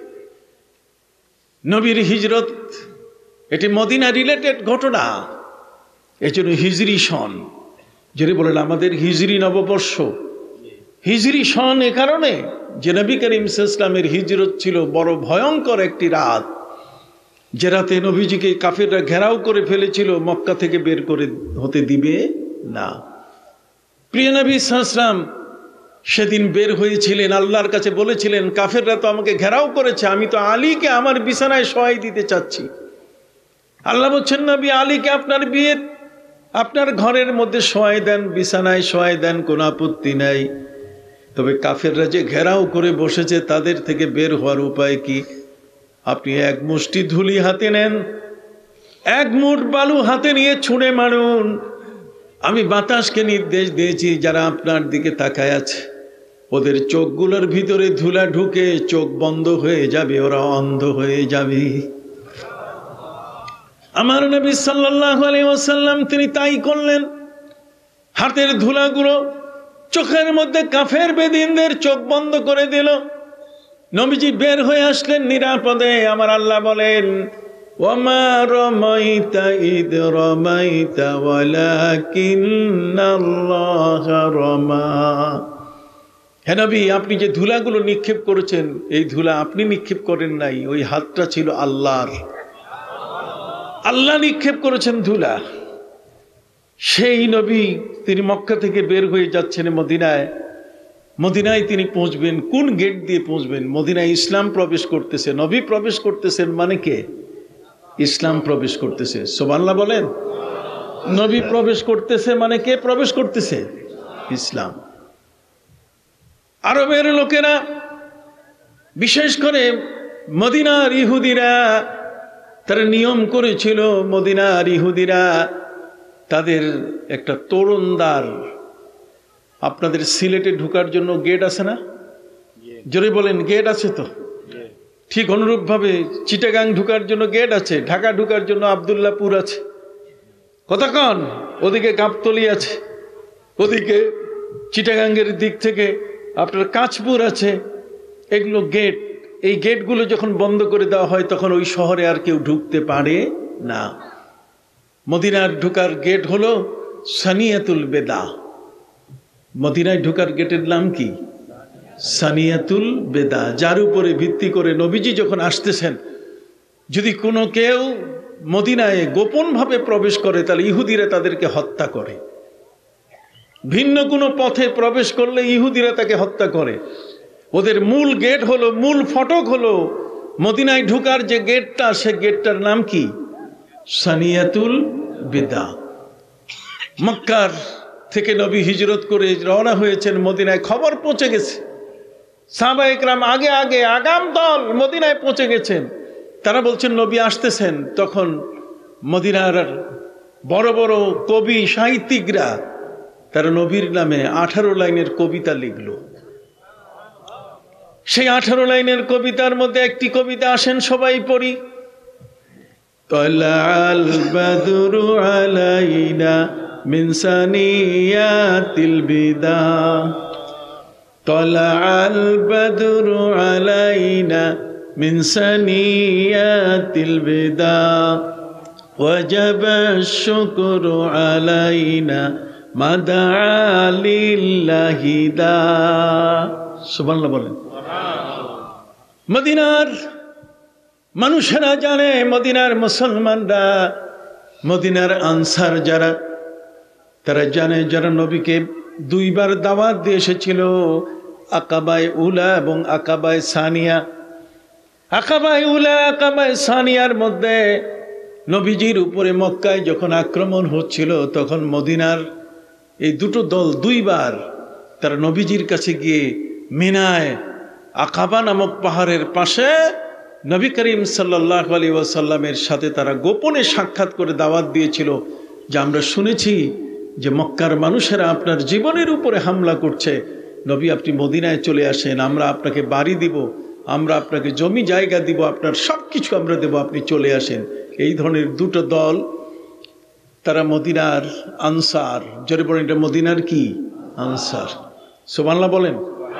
নবীর হিজরত এটি মদিনা রিলেটেড ঘটনা, এজন্য হিজরি সন, যদি বলেন আমাদের হিজরি নববর্ষ। হিজরি সন এ কারণে যে নবী করিম সাল্লাল্লাহু আলাইহি ওয়াসাল্লামের হিজরত ছিল বড় ভয়ঙ্কর একটি রাত, যে রাতে নবীজিকে কাফেররা ঘেরাও করে ফেলেছিল, মক্কা থেকে বের করে হতে দিবে না। প্রিয় নবী সাল্লাল্লাহু আলাইহি ওয়াসাল্লাম সেদিন বের হয়েছিলেন, আল্লাহর কাছে বলেছিলেন কাফেররা তো আমাকে ঘেরাও করেছে, আমি তো আলীকে আমার বিছানায় শোয়াই দিতে চাচ্ছি। আল্লাহ বলছেন নবী আলীকে আপনার বিয়ে আপনার ঘরের মধ্যে শোয়াই দেন, বিছানায় শোয়াই দেন, কোনো আপত্তি নাই। তবে কাফেররা যে ঘেরাও করে বসেছে তাদের থেকে বের হওয়ার উপায় কি? আপনি এক মুষ্টি ধুলি হাতে নেন, এক মুঠ বালু হাতে নিয়ে ছুঁড়ে মারুন। আমি বাতাসকে নির্দেশ দিয়েছি যারা আপনার দিকে তাকায় আছে ওদের চোখগুলোর ভিতরে ধুলা ঢুকে চোখ বন্ধ হয়ে যাবে, ওরা অন্ধ হয়ে যাবে। আমার নবী সাল্লাল্লাহু আলাইহি ওয়াসাল্লাম তিনি তাই করলেন। হাতের ধুলাগুলো চোখের মধ্যে কাফের বেদিনদের চোখ বন্ধ করে দিল। নবীজি বের হয়ে আসলেন নিরাপদে। আমার আল্লাহ বলেন ওয়ামা রামাইতা ইদ রামাইতা ওয়ালাকিন্নাল্লাহা রামা। হে নবী, আপনি যে ধুলাগুলো নিক্ষেপ করেছেন এই ধুলা আপনি নিক্ষেপ করেন নাই, ওই হাতটা ছিল আল্লাহর। আল্লাহ নিক্ষেপ করেছেন ধুলা। সেই নবী তিনি মক্কা থেকে বের হয়ে যাচ্ছেন মদিনায়। মদিনায় তিনি পৌঁছবেন, কোন গেট দিয়ে পৌঁছবেন? মদিনায় ইসলাম প্রবেশ করতেছে, নবী প্রবেশ করতেছেন মানে কে? ইসলাম প্রবেশ করতেছে। সুবহানাল্লাহ বলেন। নবী প্রবেশ করতেছে মানে কে প্রবেশ করতেছে? ইসলাম। আরবের লোকেরা, বিশেষ করে মদিনার ইহুদিরা, তারা নিয়ম করেছিল, মদিনার ইহুদিরা তাদের একটা তোরণদ্বার, আপনাদের সিলেটে ঢোকার জন্য গেট আছে না? জোরে বলেন, গেট আছে তো? ঠিক অনুরূপভাবে চিটাগাং ঢোকার জন্য গেট আছে, ঢাকা ঢোকার জন্য আবদুল্লাহপুর আছে, কতক্ষণ ওদিকে গাবতলী আছে, ওদিকে চিটাগাঙ্গের দিক থেকে আপনার কাঁচপুর আছে। এগুলো গেট। এই গেটগুলো যখন বন্ধ করে দেওয়া হয় তখন ওই শহরে আর কেউ ঢুকতে পারে না। মদিনার ঢোকার গেট হলো সানিয়াতুল বেদা। মদিনায় ঢোকার গেটের নাম কি? সানিয়াতুল বেদা, যার উপরে ভিত্তি করে নবীজি যখন আসতেছেন, যদি কোনো কেউ মদিনায় গোপনভাবে প্রবেশ করে তাহলে ইহুদিরা তাদেরকে হত্যা করে। ভিন্ন কোনো পথে প্রবেশ করলে ইহুদিরা তাকে হত্যা করে। ওদের মূল গেট হলো, মূল ফটক হলো মদিনায় ঢোকার যে গেটটা, সে গেটটার নাম কি? সানিয়াতুল বেদা। মক্কার থেকে নবী হিজরত করে রওনা হয়েছেন মদিনায়, খবর পৌঁছে গেছে। সাহাবায়ে কেরাম আগে আগে আগাম দল মদিনায় পৌঁছে গেছেন। তারা বলছেন নবী আসতেছেন। তখন মদিনার বড় বড় কবি সাহিত্যিকরা তারা নবীর নামে আঠারো লাইনের কবিতা লিখল। সেই আঠারো লাইনের কবিতার মধ্যে একটি কবিতা আসেন সবাই পড়ি। তালাল বাদরু আলাইনা মিন সানিয়াতিল বিদা, তালাল বাদরু আলাইনা মিন সানিয়াতিল বিদা, ওয়াজাবা শুকরু আলাইনা মাদা লিল্লাহি দা। সুবহানাল্লাহ বলেন। মদিনার মানুষেরা জানে, মদিনার মুসলমানরা, মদিনার আনসার যারা, তারা জানে যারা নবীকে দুইবার দাওয়াত দিয়ে এসেছিল, আকাবায়ে উলা এবং আকাবায়ে সানিয়া। আকাবায়ে উলা, আকাবায়ে সানিয়ার মধ্যে নবীজির উপরে মক্কায় যখন আক্রমণ হচ্ছিল তখন মদিনার এই দুটো দল দুইবার তারা নবীজির কাছে গিয়ে মিনায় আকাবা নামক পাহাড়ের পাশে নবী করিম সাল্লাল্লাহু আলাইহি ওয়াসাল্লামের সাথে তারা গোপনে সাক্ষাৎ করে দাওয়াত দিয়েছিল যে আমরা শুনেছি যে মক্কার মানুষেরা আপনার জীবনের উপরে হামলা করছে, নবী আপনি মদিনায় চলে আসেন, আমরা আপনাকে বাড়ি দিব, আমরা আপনাকে জমি জায়গা দিব, আপনার সব কিছু আমরা দেব, আপনি চলে আসেন। এই ধরনের দুটো দল তারা মদিনার আনসার। জোরে বলেন, এটা মদিনার কি? আনসার। সুবহানাল্লাহ বলেন।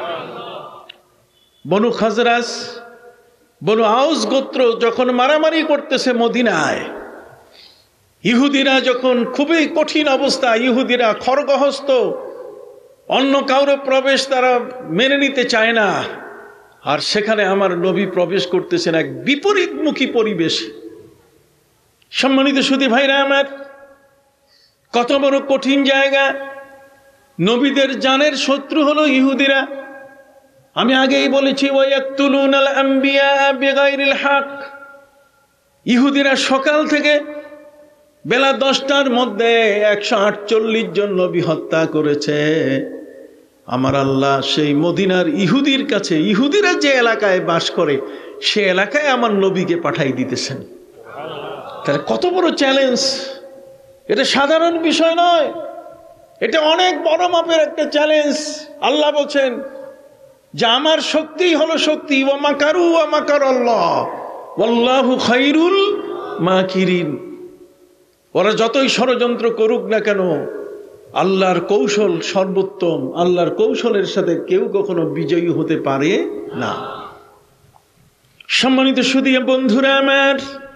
বনু খাজরাজ, বনু আউস গোত্র যখন মারামারি করতেছে মদিনায়, ইহুদিরা যখন খুবই কঠিন অবস্থা, ইহুদিরা খড়গহস্ত, অন্য কাউরে প্রবেশ তারা মেনে নিতে চায় না, আর সেখানে আমার নবী প্রবেশ করতেছেন এক বিপরীতমুখী পরিবেশ। সম্মানিত সুধী ভাইরা আমার, কত বড় কঠিন জায়গা। নবীদের জানের শত্রু হলো ইহুদিরা। আমি আগেই বলেছি, ওয়ায়াকতুলুনাল আম্বিয়া বিগাইরিল হক। ইহুদিরা সকাল থেকে বেলা দশটার মধ্যে একশো আটচল্লিশ জন নবী হত্যা করেছে। আমার আল্লাহ সেই মদিনার ইহুদির কাছে, ইহুদিরা যে এলাকায় বাস করে সে এলাকায় আমার নবীকে পাঠাই দিতেছেন। তাহলে কত বড় চ্যালেঞ্জ! এটা সাধারণ বিষয় নয়, এটা অনেক বড় মাপের একটা চ্যালেঞ্জ। আল্লাহ বলছেন যে আমার শক্তি হলো শক্তি, ওয়া মাকারু ওয়া মাকারাল্লাহ ওয়াল্লাহু খায়রুল মাকিরিন। ওরা যতই ষড়যন্ত্র করুক না কেন, আল্লাহর কৌশল সর্বোত্তম। আল্লাহর কৌশলের সাথে কেউ কখনো বিজয়ী হতে পারে না। সম্মানিত সুধী বন্ধুরা আমার,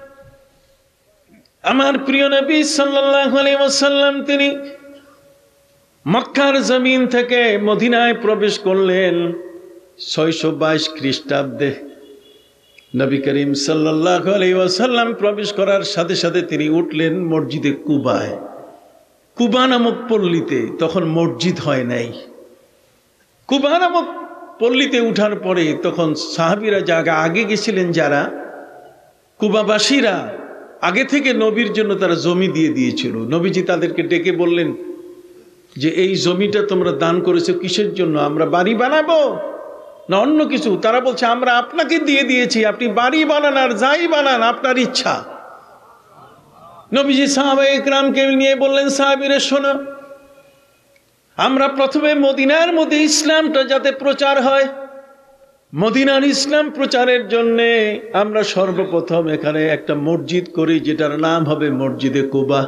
আমার প্রিয় নবী সাল্লাল্লাহু আলাইহি ওয়াসাল্লাম তিনি মক্কার জমিন থেকে মদিনায় প্রবেশ করলেন ছয়শো বাইশ খ্রিস্টাব্দে। নবী করিম সাল্লাল্লাহু আলাইহি ওয়াসাল্লাম প্রবেশ করার সাথে সাথে তিনি উঠলেন মসজিদে কুবায়। কুবা নামক পল্লীতে, তখন মসজিদ হয় নাই। কুবা নামক পল্লীতে উঠার পরে তখন সাহাবীরা জায়গা আগে গেছিলেন, যারা কুবাবাসীরা আগে থেকে নবীর জন্য তারা জমি দিয়ে দিয়েছিল। নবীজি তাদেরকে ডেকে বললেন যে এই জমিটা তোমরা দান করেছো কিসের জন্য? আমরা বাড়ি বানাবো না অন্য কিছু? তারা বলছে আমরা আপনাকে দিয়ে দিয়েছি, আপনি বাড়ি বানান আর যাই বানান আপনার ইচ্ছা। নবীজি সাহাবায়ে ইকরামকে নিয়ে বললেন, সাহাবীরা শোনো, আমরা প্রথমে মদিনার মধ্যে ইসলামটা যাতে প্রচার হয়, মদিনার ইসলাম প্রচারের জন্য আমরা সর্বপ্রথম এখানে একটা মসজিদ করি, যেটার নাম হবে মসজিদে কুবা।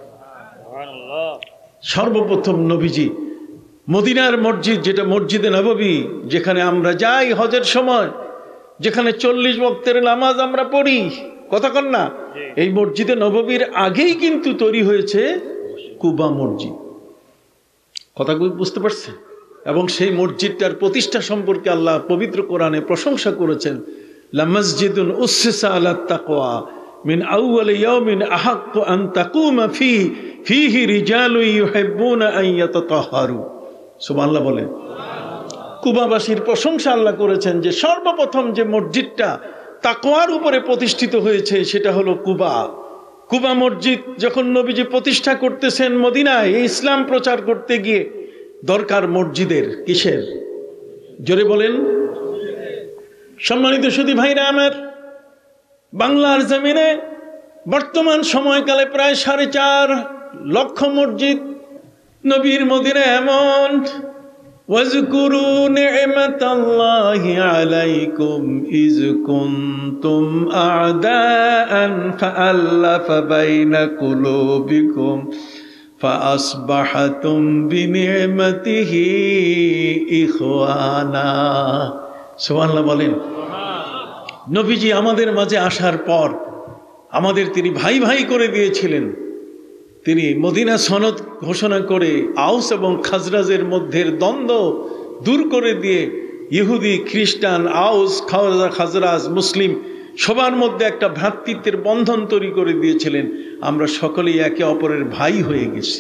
সর্বপ্রথম নবীজি মদিনার মসজিদ, যেটা মসজিদে নববী, যেখানে আমরা যাই হজের সময়, যেখানে চল্লিশ ওয়াক্তের নামাজ আমরা পড়ি, কথা কন না, এই মসজিদে নববীর আগেই কিন্তু তৈরি হয়েছে কুবা মসজিদ। কথা বুঝতে পারছেন? এবং সেই মসজিদটার প্রতিষ্ঠা সম্পর্কে আল্লাহ পবিত্র কোরআনে প্রশংসা করেছেন, লা মসজিদুন উসসিসা আলাত তাকওয়া মিন আউয়াল ইয়াউমিন আহাক্কু আন তাকুমা ফি ফিহি রিজালুন ইউহিব্বুনা আন ইয়াতাতাহহারু। সুবহানাল্লাহ বলেন। কুবাবাসীর প্রশংসা আল্লাহ করেছেন যে সর্বপ্রথম যে মসজিদটা তাকওয়ার উপরে প্রতিষ্ঠিত হয়েছে সেটা হলো কুবা। কুবা মসজিদ যখন নবীজি প্রতিষ্ঠা করতেছেন মদিনায় ইসলাম প্রচার করতে গিয়ে, দরকার মসজিদের কিসের? জোরে বলেন। সম্মানিত সুধী ভাইরা আমার, বাংলার জমিনে বর্তমান সময়কালে প্রায় সাড়ে চার লক্ষ মসজিদ। নবীর মদিনা এমন, ওয়াজকুরু নি'মাতাল্লাহি আলাইকুম ইয কুনতুম আ'দাআন ফাআল্লাফা বাইনা কুলুবিকুম ফাআসবাহাতুম বিনি'মাতিহি ইখওয়ানা। সুবহানাল্লাহ বলেন। নবীজি আমাদের মাঝে আসার পর আমাদের তিনি ভাই ভাই করে দিয়েছিলেন। তিনি মদিনা সনদ ঘোষণা করে আউস এবং খাজরাজের মধ্যের দ্বন্দ্ব দূর করে দিয়ে ইহুদি খ্রিস্টান, আউস খাজরাজ, মুসলিম সবার মধ্যে একটা ভ্রাতৃত্বের বন্ধন তৈরি করে দিয়েছিলেন। আমরা সকলেই একে অপরের ভাই হয়ে গেছি।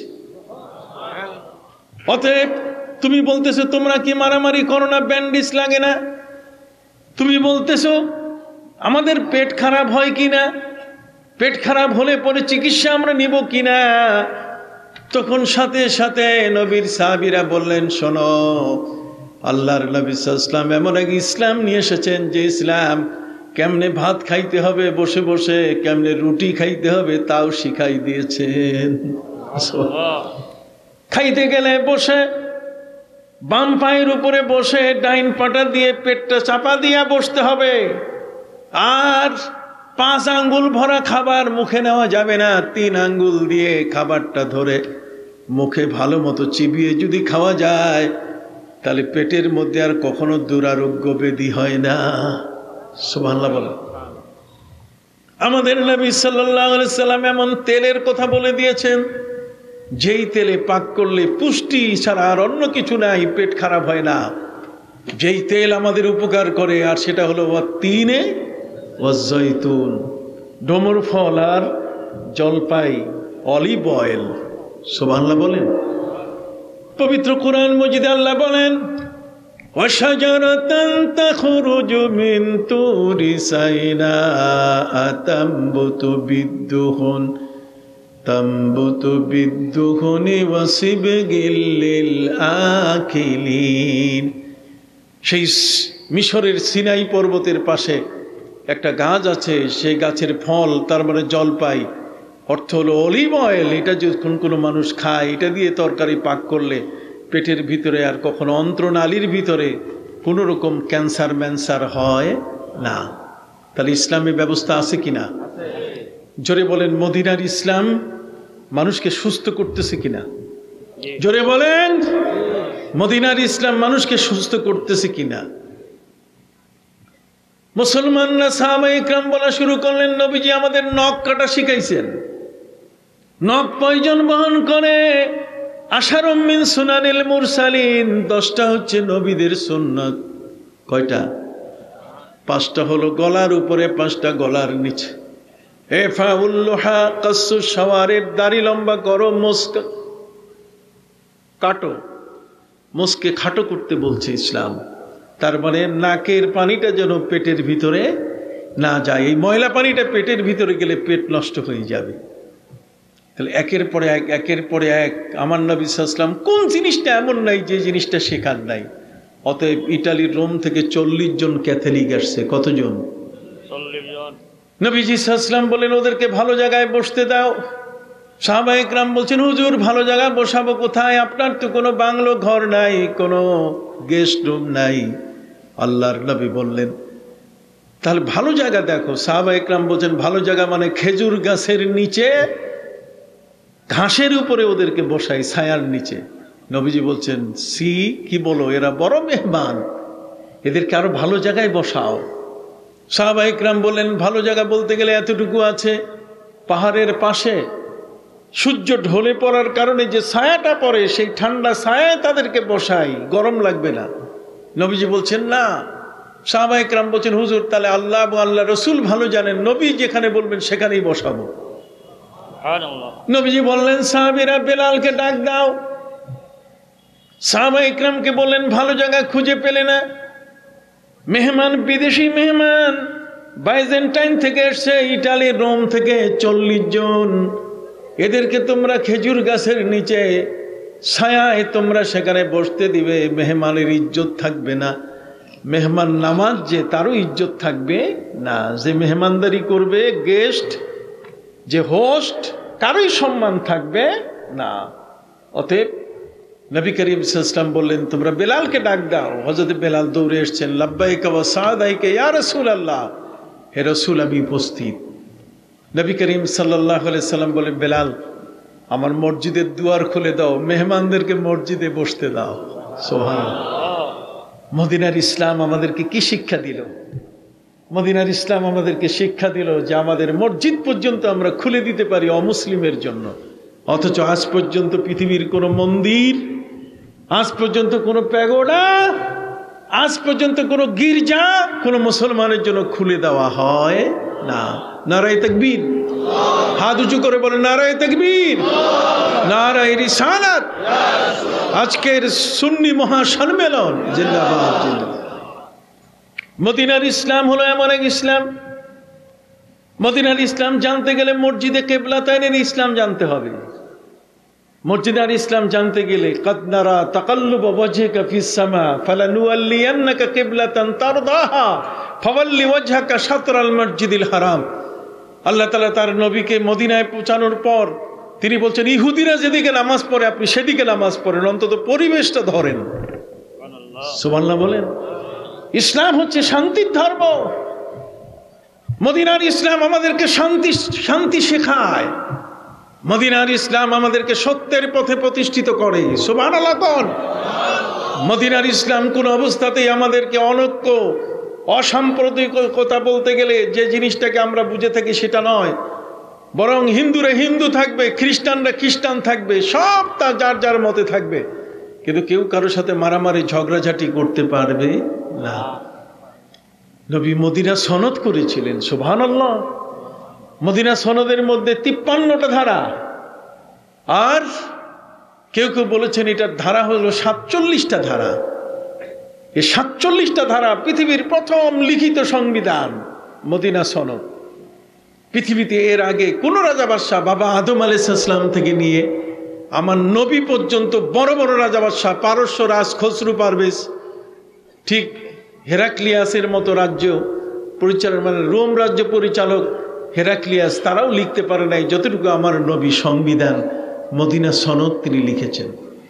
অতএব তুমি বলতেছো তোমরা কি মারামারি করো না, ব্যান্ডিজ লাগে না? তুমি বলতেছো আমাদের পেট খারাপ হয় কিনা, পেট খারাপ হলে পরে চিকিৎসা আমরা নিব কিনা? তখন সাথে সাথে নবীর সাহাবীরা বললেন, শোনো, আল্লাহর নবী সাল্লাল্লাহু আলাইহি ওয়াসাল্লাম এমন এক ইসলাম নিয়ে এসেছেন যে ইসলাম কেমনে ভাত খাইতে হবে বসে বসে, কেমনে রুটি খাইতে হবে তাও শিখাই দিয়েছেন। খাইতে গেলে বসে বাম পায়ের উপরে বসে ডাইন পাটা দিয়ে পেটটা চাপা দিয়া বসতে হবে, আর পাঁচ আঙ্গুল ভরা খাবার মুখে নেওয়া যাবে না, তিন আঙ্গুল দিয়ে খাবারটা ধরে মুখে ভালো মতো চিবিয়ে যদি খাওয়া যায় তাহলে পেটের মধ্যে আর কখনো দুরারোগ্য ব্যাধি হয় না। সুবহানাল্লাহ বলো। আমাদের নবী সাল্লাল্লাহু আলাইহি সাল্লাম এমন তেলের কথা বলে দিয়েছেন যেই তেলে পাক করলে পুষ্টি ছাড়া আর অন্য কিছু নাই, পেট খারাপ হয় না। যেই তেল আমাদের উপকার করে আর সেটা হলো ওয়াত্তিনে ওয়াজ্জাইতুন, ডমর ফল আর জলপাই, অলিভ অয়েল। সুবহানাল্লাহ বলেন। পবিত্র কোরআন মজিদে আল্লাহ বলেন ওয়াশাজারাতান তাখরুজু মিন তুরি সাইনা আতামবুতু বিদ্দুহুন তামবুতু বিদ্দুহুনি ওয়াসিবগিল লিল আকিলিন। সেই মিশরের সিনাই পর্বতের পাশে একটা গাছ আছে, সেই গাছের ফল তার মানে জলপাই, অর্থ হলো অলিভ অয়েল। এটা যখন কোনো মানুষ খায়, এটা দিয়ে তরকারি পাক করলে পেটের ভিতরে আর কখনো অন্ত্রনালীর ভিতরে কোনো রকম ক্যান্সার ম্যান্সার হয় না। তাহলে ইসলামী ব্যবস্থা আছে কিনা? জোরে বলেন। মদিনার ইসলাম মানুষকে সুস্থ করতেছে কিনা? জোরে বলেন। মদিনার ইসলাম মানুষকে সুস্থ করতেছে কিনা? মুসলমানরা সাহাবায়ে ইকরাম বলা শুরু করলেন নবীজি আমাদের নখ কাটা শিখাইছেন, নখ পয়জন বহন করে। আশারুম মিন সুনানিল মুরসালিন, দশটা হচ্ছে নবীদের সুন্নাত। কয়টা? পাঁচটা হলো গলার উপরে, পাঁচটা গলার নিচে। এফাউল্লুহা কাসসু শাওয়ারের দাড়ি লম্বা করো, মুস্ক কাটো, মুস্কে খাটো করতে বলছে ইসলাম। তার মানে নাকের পানিটা যেন পেটের ভিতরে না যায়। এই ময়লা পানিটা পেটের ভিতরে গেলে পেট নষ্ট হয়ে যাবে। তাহলে একের পরে এক একের পরে এক আমার নবী সাল্লাল্লাহু আলাইহি ওয়াসাল্লাম কোন জিনিসটা এমন নাই যে জিনিসটা শেখার নাই। অতএব ইটালির রোম থেকে চল্লিশ জন ক্যাথলিক আসছে। কতজন? চল্লিশ জন। নবীজি সাল্লাল্লাহু আলাইহি ওয়াসাল্লাম বলেন ওদেরকে ভালো জায়গায় বসতে দাও। সাহাবায়ে ইকরাম বলছেন হুজুর ভালো জায়গা বসাবো কোথায়? আপনার তো কোনো বাংলো ঘর নাই, কোনো গেস্ট রুম নাই। আল্লাহর নবী বললেন তাহলে ভালো জায়গা দেখো। সাহাবায়ে ইকরাম বলছেন ভালো জায়গা মানে খেজুর গাছের নিচে ঘাসের উপরে ওদেরকে বসাই, ছায়ার নিচে। নবীজি বলছেন সি কি বলো, এরা বড় মেহমান, এদেরকে আরো ভালো জায়গায় বসাও। সাহাবায়ে ইকরাম বললেন ভালো জায়গা বলতে গেলে এতটুকু আছে, পাহাড়ের পাশে সূর্য ঢলে পড়ার কারণে যে ছায়াটা পড়ে সেই ঠান্ডা ছায়ায় তাদেরকে বসাই, গরম লাগবে না। নবীজি বলছেন না। সাহাবায়ে ইকরাম বলছেন হুজুর তাহলে আল্লাহ এবং আল্লাহ রসুল ভালো জানেন, নবী যেখানে বলবেন সেখানেই বসাবো। নবীজি বললেন সাহাবীরা বেলালকে ডাক দাও। সাহাবায়ে ইকরামকে বললেন ভালো জায়গা খুঁজে পেলে না, মেহমান বিদেশি মেহমান বাইজেন্টাইন থেকে এসছে, ইটালি রোম থেকে চল্লিশ জন। এদেরকে তোমরা খেজুর গাছের নিচে ছায়ায় তোমরা সেখানে বসতে দিবে, মেহমানের ইজ্জত থাকবে না। মেহমান নামাজ যে তারও ইজ্জত থাকবে না, যে মেহমানদারি করবে গেস্ট, যে হোস্ট, কারোই সম্মান থাকবে না। অতএব নবী করিম সাল্লাল্লাহু আলাইহি ওয়াসাল্লাম বললেন তোমরা বেলালকে ডাক দাও। হযরত বেলাল দৌড়ে এসেছেন, লাব্বাইকা ওয়া সাদাইকা ইয়া রাসূলুল্লাহ, হে রাসূল আমি উপস্থিত। নবী করিম সাল্লাল্লাহু আলাইহি সাল্লাম বলেন বেলাল আমার মসজিদের দুয়ার খুলে দাও, মেহমানদেরকে মসজিদে বসতে দাও। সুবহানাল্লাহ। মদিনার ইসলাম আমাদেরকে কি শিক্ষা দিল? মদিনার ইসলাম আমাদেরকে শিক্ষা দিল যে আমাদের মসজিদ পর্যন্ত আমরা খুলে দিতে পারি অমুসলিমের জন্য। অথচ আজ পর্যন্ত পৃথিবীর কোনো মন্দির, আজ পর্যন্ত কোনো প্যাগোডা, আজ পর্যন্ত কোনো গির্জা কোনো মুসলমানের জন্য খুলে দেওয়া হয় না। নারায়ে তাকবীর, হাত উঁচু করে বলেন নারায়ে তাকবীর, নারায়ে রিসালাত। আজকের সুন্নি মহাসম্মেলন জিন্দাবাদ জিন্দাবাদ। মদিনার ইসলাম হলো এমন এক ইসলাম, মদিনার ইসলাম জানতে গেলে মসজিদে কিবলাতাইনের ইসলাম জানতে হবে। মসজিদার ইসলাম জানতে গেলে কাদ নারা তাকাল্লুব ওয়াজহিকা ফিস সামা ফালানুওয়াল্লিয়ান্নাকা কিবলাতান তারদাহা ফাওয়াল্লি ওয়াজহাকা শাতরাল মসজিদিল হারাম। আল্লাহ তাআলা তার নবীকে মদিনায় পৌঁছানোর পর তিনি বলছেন ইহুদিরা যেদিকে নামাজ পড়ে আপনি সেদিকে নামাজ পড়েন, অন্তত পরিবেশটা ধরেন। সুবহানাল্লাহ বলেন। ইসলাম হচ্ছে শান্তির ধর্ম। মদিনার ইসলাম আমাদেরকে শান্তি শান্তি শেখায়। মদিনার ইসলাম আমাদেরকে সত্যের পথে প্রতিষ্ঠিত করে। সুবহানাল্লাহ কোন। মদিনার ইসলাম কোন অবস্থাতেই আমাদেরকে অনৈক্য, অসাম্প্রদায়িকতা বলতে গেলে যে জিনিসটাকে আমরা বুঝে থাকি সেটা নয়, বরং হিন্দুরা হিন্দু থাকবে, খ্রিস্টানরা খ্রিস্টান থাকবে, সব তা যার যার মতে থাকবে, কিন্তু কেউ কারোর সাথে মারামারি ঝগড়াঝাটি করতে পারবে না। নবী মদিনা সনদ করেছিলেন। সুবহানাল্লাহ। মদিনা সনদের মধ্যে তিপ্পান্নটা ধারা, আর কেউ কেউ বলেছেন এটার ধারা হলো সাতচল্লিশটা ধারা। এই সাতচল্লিশটা ধারা পৃথিবীর প্রথম লিখিত সংবিধান মদিনা সনদ। পৃথিবীতে এর আগে কোন রাজা বাদশাহ বাবা আদম আলাইহিস সালাম থেকে নিয়ে আমার নবী পর্যন্ত বড় বড় রাজা বাদশাহ, পারস্য রাজ খসরু পারভেজ, ঠিক হেরাক্লিয়াসের মতো রাজ্য পরিচালনা, মানে রোম রাজ্য পরিচালক হেরাক্লিয়াস, তারাও লিখতে পারে নাই যতটুকু আমার নবী সংবিধান মদিনা সনদ তিনি লিখেছেন।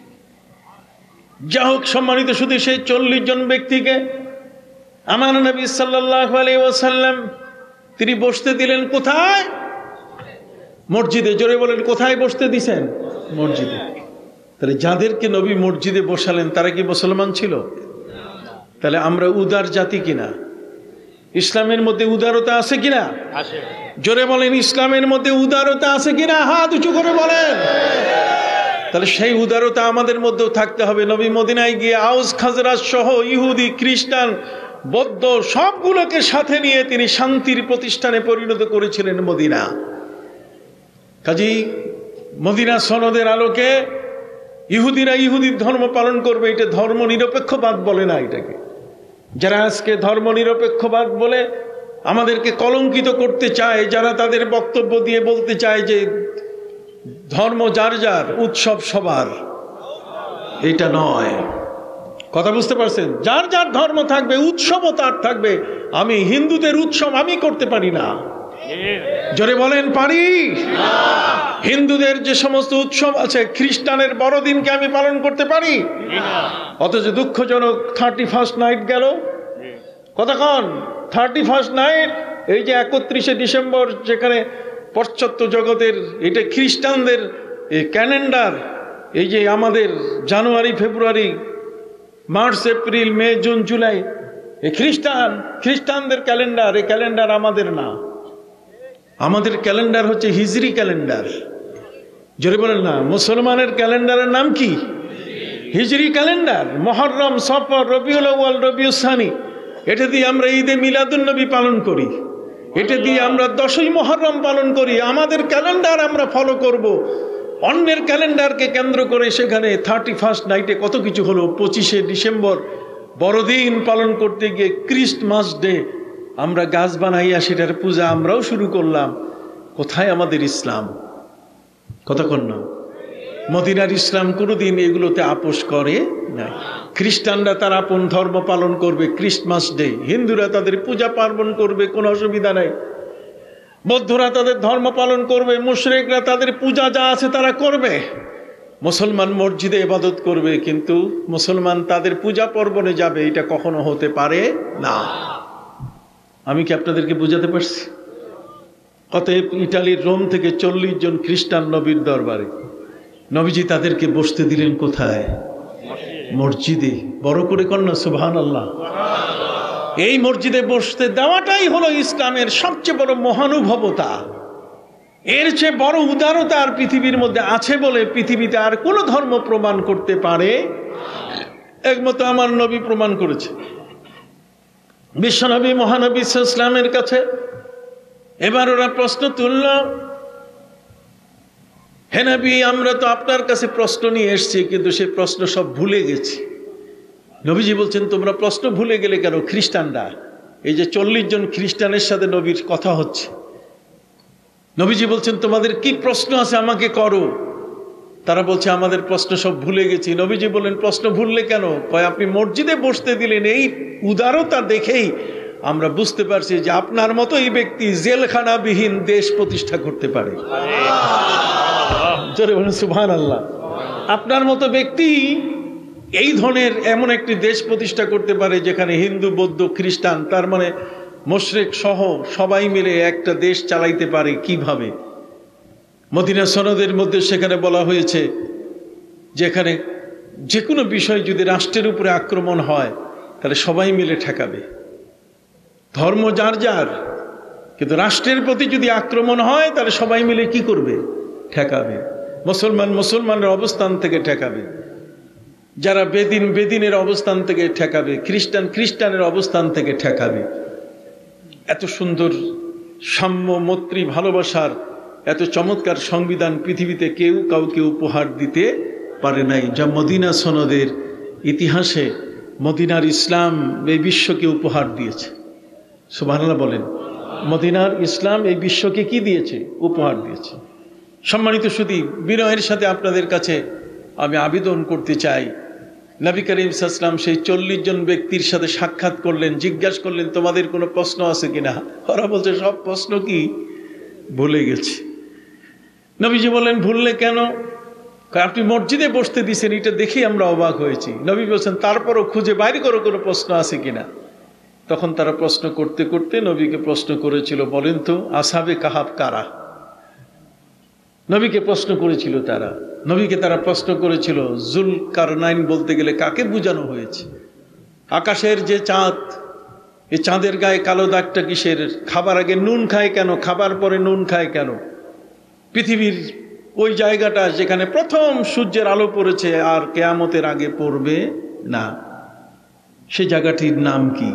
যা হোক সম্মানিত, শুধু সেই চল্লিশ জন ব্যক্তিকে আমার নবী সাল্লাল্লাহু আলাইহি ওয়াসাল্লাম তিনি বসতে দিলেন কোথায়? মসজিদে। জোরে বলেন, কোথায় বসতে দিছেন? মসজিদে। তাহলে যাদেরকে নবী মসজিদে বসালেন তারা কি মুসলমান ছিল? তাহলে আমরা উদার জাতি কিনা? ইসলামের মধ্যে উদারতা আছে কিনা? জোরে বলেন, ইসলামের মধ্যে উদারতা আছে কিনা? হাত উঁচু করে বলেন। তাহলে সেই উদারতা আমাদের মধ্যেও থাকতে হবে। নবী মদিনায় গিয়ে আউস খাজরাজ সহ ইহুদি, খ্রিস্টান, বৌদ্ধ সবগুলোকে সাথে নিয়ে তিনি শান্তির প্রতিষ্ঠানে পরিণত করেছিলেন মদিনা। কাজেই মদিনা সনদের আলোকে ইহুদিরা ইহুদির ধর্ম পালন করবে, এটা ধর্ম নিরপেক্ষবাদ বলে না এটাকে। যারা আজকে ধর্ম নিরপেক্ষবাদ বলে আমাদেরকে কলঙ্কিত করতে চায়, যারা তাদের বক্তব্য দিয়ে বলতে চায় যে ধর্ম যার যার, উৎসব সবার, এটা নয়। কথা বুঝতে পারছেন? যার যার ধর্ম থাকবে, উৎসবও তার থাকবে। আমি হিন্দুদের উৎসব আমি করতে পারি না। জোরে বলেন, পারি? হিন্দুদের যে সমস্ত উৎসব আছে, খ্রিস্টানের বড়দিনকে আমি পালন করতে পারি? অথচ দুঃখজনক থার্টি ফার্স্ট নাইট গেল। কতক্ষণ? থার্টি ফার্স্ট নাইট, এই যে একত্রিশে ডিসেম্বর, যেখানে পাশ্চাত্য জগতের, এটা খ্রিস্টানদের ক্যালেন্ডার, এই যে আমাদের January, February, March, April, May, June, July, এই খ্রিস্টান খ্রিস্টানদের ক্যালেন্ডার, এই ক্যালেন্ডার আমাদের না। আমাদের ক্যালেন্ডার হচ্ছে হিজরি ক্যালেন্ডার। জোরে বলেন না। মুসলমানের ক্যালেন্ডারের নাম কি? হিজরি ক্যালেন্ডার। মুহররম, সফর, রবিউল আউয়াল, রবিউস সানি, এটা দিয়ে আমরা ঈদে মিলাদুন নবী পালন করি, এটা দিয়ে আমরা দশই মুহররম পালন করি। আমাদের ক্যালেন্ডার আমরা ফলো করব। অন্যের ক্যালেন্ডারকে কেন্দ্র করে সেখানে থার্টি ফার্স্ট নাইটে কত কিছু হলো। পঁচিশে ডিসেম্বর বড়দিন পালন করতে গিয়ে ক্রিস্টমাস ডে আমরা গাছ বানাইয়া সেটার পূজা আমরাও শুরু করলাম। কোথায় আমাদের ইসলাম? কতক্ষণ না। মদিনার ইসলাম কোনোদিন এগুলোতে আপোষ করে না। খ্রিস্টানরা তার আপন ধর্ম পালন করবে ক্রিসমাস ডে, হিন্দুরা তাদের পূজা পার্বণ করবে, কোনো অসুবিধা নাই। বৌদ্ধরা তাদের ধর্ম পালন করবে, মুশরিকরা তাদের পূজা যা আছে তারা করবে। মুসলমান মসজিদে ইবাদত করবে, কিন্তু মুসলমান তাদের পূজা পার্বণে যাবে, এটা কখনো হতে পারে না। আমি কি আপনাদেরকে বুঝাতে পারছি? অতএব ইটালির রোম থেকে চল্লিশ জন খ্রিস্টান নবীর দরবারে, নবীজি তাদেরকে বসতে দিলেন কোথায়? মসজিদে। বড় করে কন্যা সুবহানাল্লাহ। এই মসজিদে বসতে দেওয়াটাই হলো ইসলামের সবচেয়ে বড় মহানুভবতা। এর চেয়ে বড় উদারতা আর পৃথিবীর মধ্যে আছে বলে পৃথিবীতে আর কোনো ধর্ম প্রমাণ করতে পারে, একমত আমার নবী প্রমাণ করেছে। বিশ্বনবী মহানবী সাল্লাল্লাহু আলাইহি ওয়াসাল্লামের কাছে এবার ওরা প্রশ্ন তুলল, হে নবী, আমরা তো আপনার কাছে প্রশ্ন নিয়ে এসেছি, কিন্তু সেই প্রশ্ন সব ভুলে গেছি। নবীজি বলছেন, তোমরা প্রশ্ন ভুলে গেলে কেন? খ্রিস্টানরা, এই যে চল্লিশ জন খ্রিস্টানের সাথে নবীর কথা হচ্ছে, নবীজি বলছেন তোমাদের কি প্রশ্ন আছে আমাকে করো। তারা বলছে আমাদের প্রশ্ন সব ভুলে গেছি। নবীজি বলেন, প্রশ্ন ভুললে কেন? কয়, আপনি মসজিদে বসতে দিলেন, এই উদারতা দেখেই আমরা বুঝতে পারছি যে আপনার মতো এই ব্যক্তি জেলখানাবিহীন দেশ প্রতিষ্ঠা করতে পারে। জোরে বলুন সুবহানাল্লাহ। আপনার মতো ব্যক্তি এই ধরনের এমন একটি দেশ প্রতিষ্ঠা করতে পারে যেখানে হিন্দু, বৌদ্ধ, খ্রিস্টান, তার মানে মুশরিক সহ সবাই মিলে একটা দেশ চালাইতে পারে কিভাবে। মদিনা সনদের মধ্যে সেখানে বলা হয়েছে যেখানে যে কোনো বিষয় যদি রাষ্ট্রের উপরে আক্রমণ হয় তাহলে সবাই মিলে ঠেকাবে, ধর্ম যার যার, কিন্তু রাষ্ট্রের প্রতি যদি আক্রমণ হয় তাহলে সবাই মিলে কি করবে? ঠেকাবে। মুসলমান মুসলমানের অবস্থান থেকে ঠেকাবে, যারা বেদিন বেদিনের অবস্থান থেকে ঠেকাবে, খ্রিস্টান খ্রিস্টানের অবস্থান থেকে ঠেকাবে। এত সুন্দর সাম্য মৈত্রী ভালোবাসার এত চমৎকার সংবিধান পৃথিবীতে কেউ কাউকে উপহার দিতে পারে নাই, যা মদিনা সনদের ইতিহাসে মদিনার ইসলাম এই বিশ্বকে উপহার দিয়েছে। সুবহানাল্লাহ বলেন। মদিনার ইসলাম এই বিশ্বকে কি দিয়েছে? উপহার দিয়েছে। সম্মানিত সুধী, বিনয়ের সাথে আপনাদের কাছে আমি আবেদন করতে চাই, নবী করিম সাল্লাল্লাহু আলাইহি ওয়াসাল্লাম সেই চল্লিশ জন ব্যক্তির সাথে সাক্ষাৎ করলেন, জিজ্ঞাসা করলেন তোমাদের কোনো প্রশ্ন আছে কিনা? ওরা বলছে সব প্রশ্ন কি ভুলে গেছি। নবীজি বললেন ভুললে কেন? আপনি মসজিদে বসতে দিয়েছেন, এটা দেখে আমরা অবাক হয়েছি। নবী বলছেন তারপরও খুঁজে বাইরে করো কোনো প্রশ্ন আছে কিনা। তখন তারা প্রশ্ন করতে করতে নবীকে প্রশ্ন করেছিল, বলেন তো আসহাবে কাহাফ কারা? নবীকে প্রশ্ন করেছিল তারা। নবীকে তারা প্রশ্ন করেছিল জুলকারনাইন বলতে গেলে কাকে বোঝানো হয়েছে? আকাশের যে চাঁদ, এই চাঁদের গায়ে কালো দাগটা কিসের? খাবার আগে নুন খায় কেন? খাবার পরে নুন খায় কেন? পৃথিবীর ওই জায়গাটা যেখানে প্রথম সূর্যের আলো পড়েছে আর কিয়ামতের আগে পড়বে না, সেই জায়গাটির নাম কি?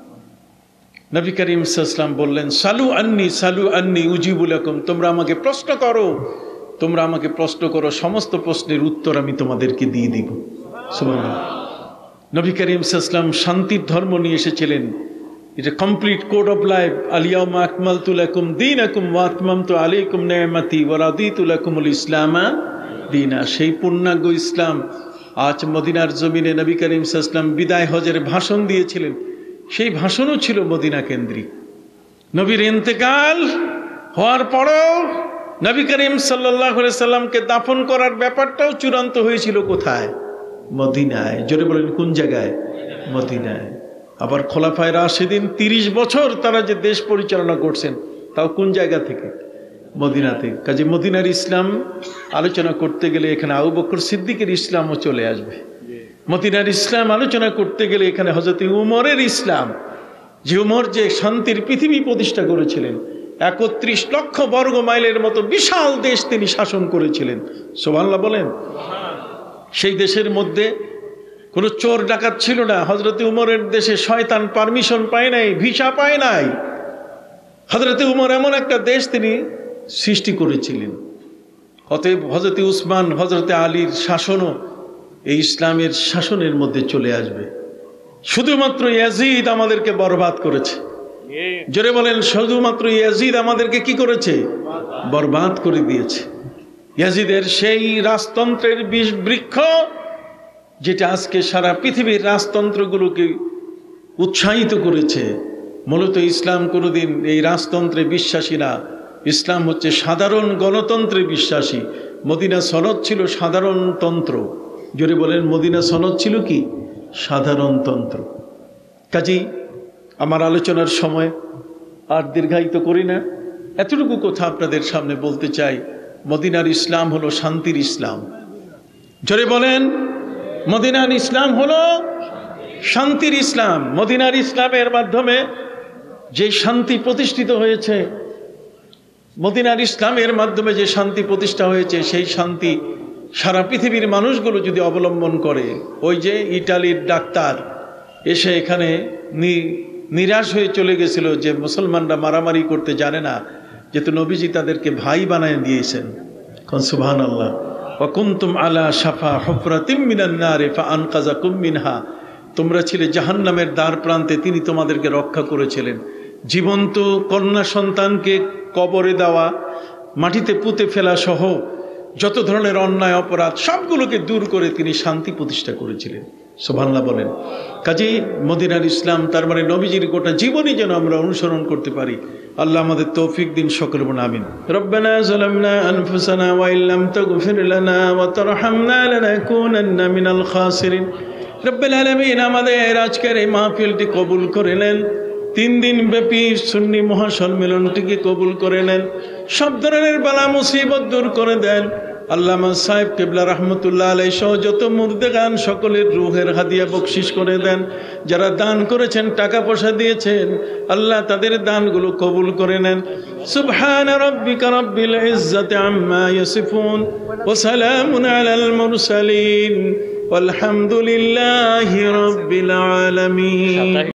নবী করিম সাল্লাল্লাহু আলাইহি ওয়াসাল্লাম বললেন সালু আন্নি সালু আন্নি উজিবু লাকুম, তোমরা আমাকে প্রশ্ন করো, তোমরা আমাকে প্রশ্ন করো, সমস্ত প্রশ্নের উত্তর আমি তোমাদেরকে দিয়ে দিব। সুবহানাল্লাহ। নবী করিম সাল্লাল্লাহু আলাইহি ওয়াসাল্লাম শান্তির ধর্ম নিয়ে এসেছিলেন। এটা কমপ্লিট কোড অফ লাইফ। আল-ইয়াওমা আকমালতু লাকুম দীনাকুম ওয়া আতমামতু আলাইকুম নি'মাতি ওয়া রাদিতু লাকুমুল ইসলামা দীনা। সেই পূর্ণাঙ্গ ইসলাম আজ মদিনার জমিনে নবী করিম সাল্লাল্লাহু আলাইহি ওয়াসাল্লাম বিদায় হজের ভাষণ দিয়েছিলেন, সেই ভাষণও ছিল মদিনা কেন্দ্রিক। নবীর ইন্তেকাল হওয়ার পরও নবী করিম সাল্লাল্লাহু আলাইহি সাল্লামকে দাফন করার ব্যাপারটাও চূড়ান্ত হয়েছিল কোথায়? মদিনায়। জোরে বলেন কোন জায়গায়? মদিনায়। আবার খোলাফায়ে রাশিদিন তিরিশ বছর তারা যে দেশ পরিচালনা করছেন, তাও কোন জায়গা থেকে? মদিনা থেকে। কাজে মদিনার ইসলাম আলোচনা করতে গেলে এখানে আবু বকর সিদ্দিকের ইসলামও চলে আসবে। মদিনার ইসলাম আলোচনা করতে গেলে এখানে হযরত উমরের ইসলাম, যে উমর যে শান্তির পৃথিবী প্রতিষ্ঠা করেছিলেন, একত্রিশ লক্ষ বর্গ মাইলের মতো বিশাল দেশ তিনি শাসন করেছিলেন। সুবহানাল্লাহ বলেন। সেই দেশের মধ্যে কোনো চোর ডাকাত ছিল না। হযরত উমরের দেশে শয়তান পারমিশন পায় নাই, ভিসা পায় নাই। হযরত উমর এমন একটা দেশ তিনি সৃষ্টি করেছিলেন। অতএব হযরত উসমান, হযরত আলীর শাসনও এই ইসলামের শাসনের মধ্যে চলে আসবে। শুধুমাত্র ইয়াজিদ আমাদেরকে বরবাদ করেছে। জোরে বলেন, শুধুমাত্র ইয়াজিদ আমাদেরকে কি করেছে? বরবাদ করে দিয়েছে। ইয়াজিদের সেই রাজতন্ত্রের বিষ বৃক্ষ, যেটা আজকে সারা পৃথিবীর রাজতন্ত্রগুলোকে উৎসাহিত করেছে। মূলত ইসলাম কোনোদিন এই রাজতন্ত্রে বিশ্বাসী না। ইসলাম হচ্ছে সাধারণ গণতন্ত্রে বিশ্বাসী। মদিনা সনদ ছিল সাধারণতন্ত্র। জোরে বলেন, মদিনা সনদ ছিল কি? সাধারণতন্ত্র। কাজেই আমার আলোচনার সময় আর দীর্ঘায়িত করি না, এতটুকু কথা আপনাদের সামনে বলতে চাই। মদিনার ইসলাম হলো শান্তির ইসলাম। জোরে বলেন, মদিনার ইসলাম হলো শান্তির ইসলাম। মদিনার ইসলামের মাধ্যমে যে শান্তি প্রতিষ্ঠিত হয়েছে, মদিনার ইসলামের মাধ্যমে যে শান্তি প্রতিষ্ঠা হয়েছে, সেই শান্তি সারা পৃথিবীর মানুষগুলো যদি অবলম্বন করে। ওই যে ইটালির ডাক্তার এসে এখানে নিরাশ হয়ে চলে গেছিল যে মুসলমানরা মারামারি করতে জানে না, যেহেতু নবীজি তাদেরকে ভাই বানায় দিয়েছেন। সুবহানাল্লাহ। ওয়া কুনতুম আলা শাফা হুফরাতিম মিনান নারি ফাআনকাযাকুম মিনহা, তোমরা ছিলে জাহান্নামের দ্বার প্রান্তে, তিনি তোমাদেরকে রক্ষা করেছিলেন। জীবন্ত কন্যা সন্তানকে কবরে দেওয়া, মাটিতে পুঁতে ফেলা সহ যত ধরনের অন্যায় অপরাধ সবগুলোকে দূর করে তিনি শান্তি প্রতিষ্ঠা করেছিলেন। সুবহানাল্লাহ বলেন। কাজেই মদিনার ইসলাম, তার মানে নবীজির গোটা জীবনই যেন আমরা অনুসরণ করতে পারি। আল্লাহ আমাদের তৌফিক দিন, সকলে বলুন আমিন। রব্বানা যালামনা আনফুসানা ওয়া ইল্লাম তাগফির লানা ওয়া তারহামনা লানাকুনান্না মিনাল খাসিরিন। রব্বুল আলামিন, আমাদের আজকের এই মাহফিলটি কবুল করে নেন। তিন দিন ব্যাপী সুন্নি মহাসম্মেলনটিকে কবুল করে নেন, সব ধরনের বালা মুসিবত দূর করে দেন। আল্লামা সাহেব কিবলা রহমতুল্লাহ আলাইহি সহ যত মুর্দেগান সকলের রুহের হাদিয়া বকশিস করে দেন। যারা দান করেছেন, টাকা পয়সা দিয়েছেন, আল্লাহ তাদের দানগুলো কবুল করে নেন। সুবহান রাব্বিকা রাব্বিল ইজ্জাতি আম্মা ইয়াসিফুন ওয়া সালামুন আলাল মুরসালিন ওয়ালহামদুলিল্লাহি রাব্বিল আলামিন।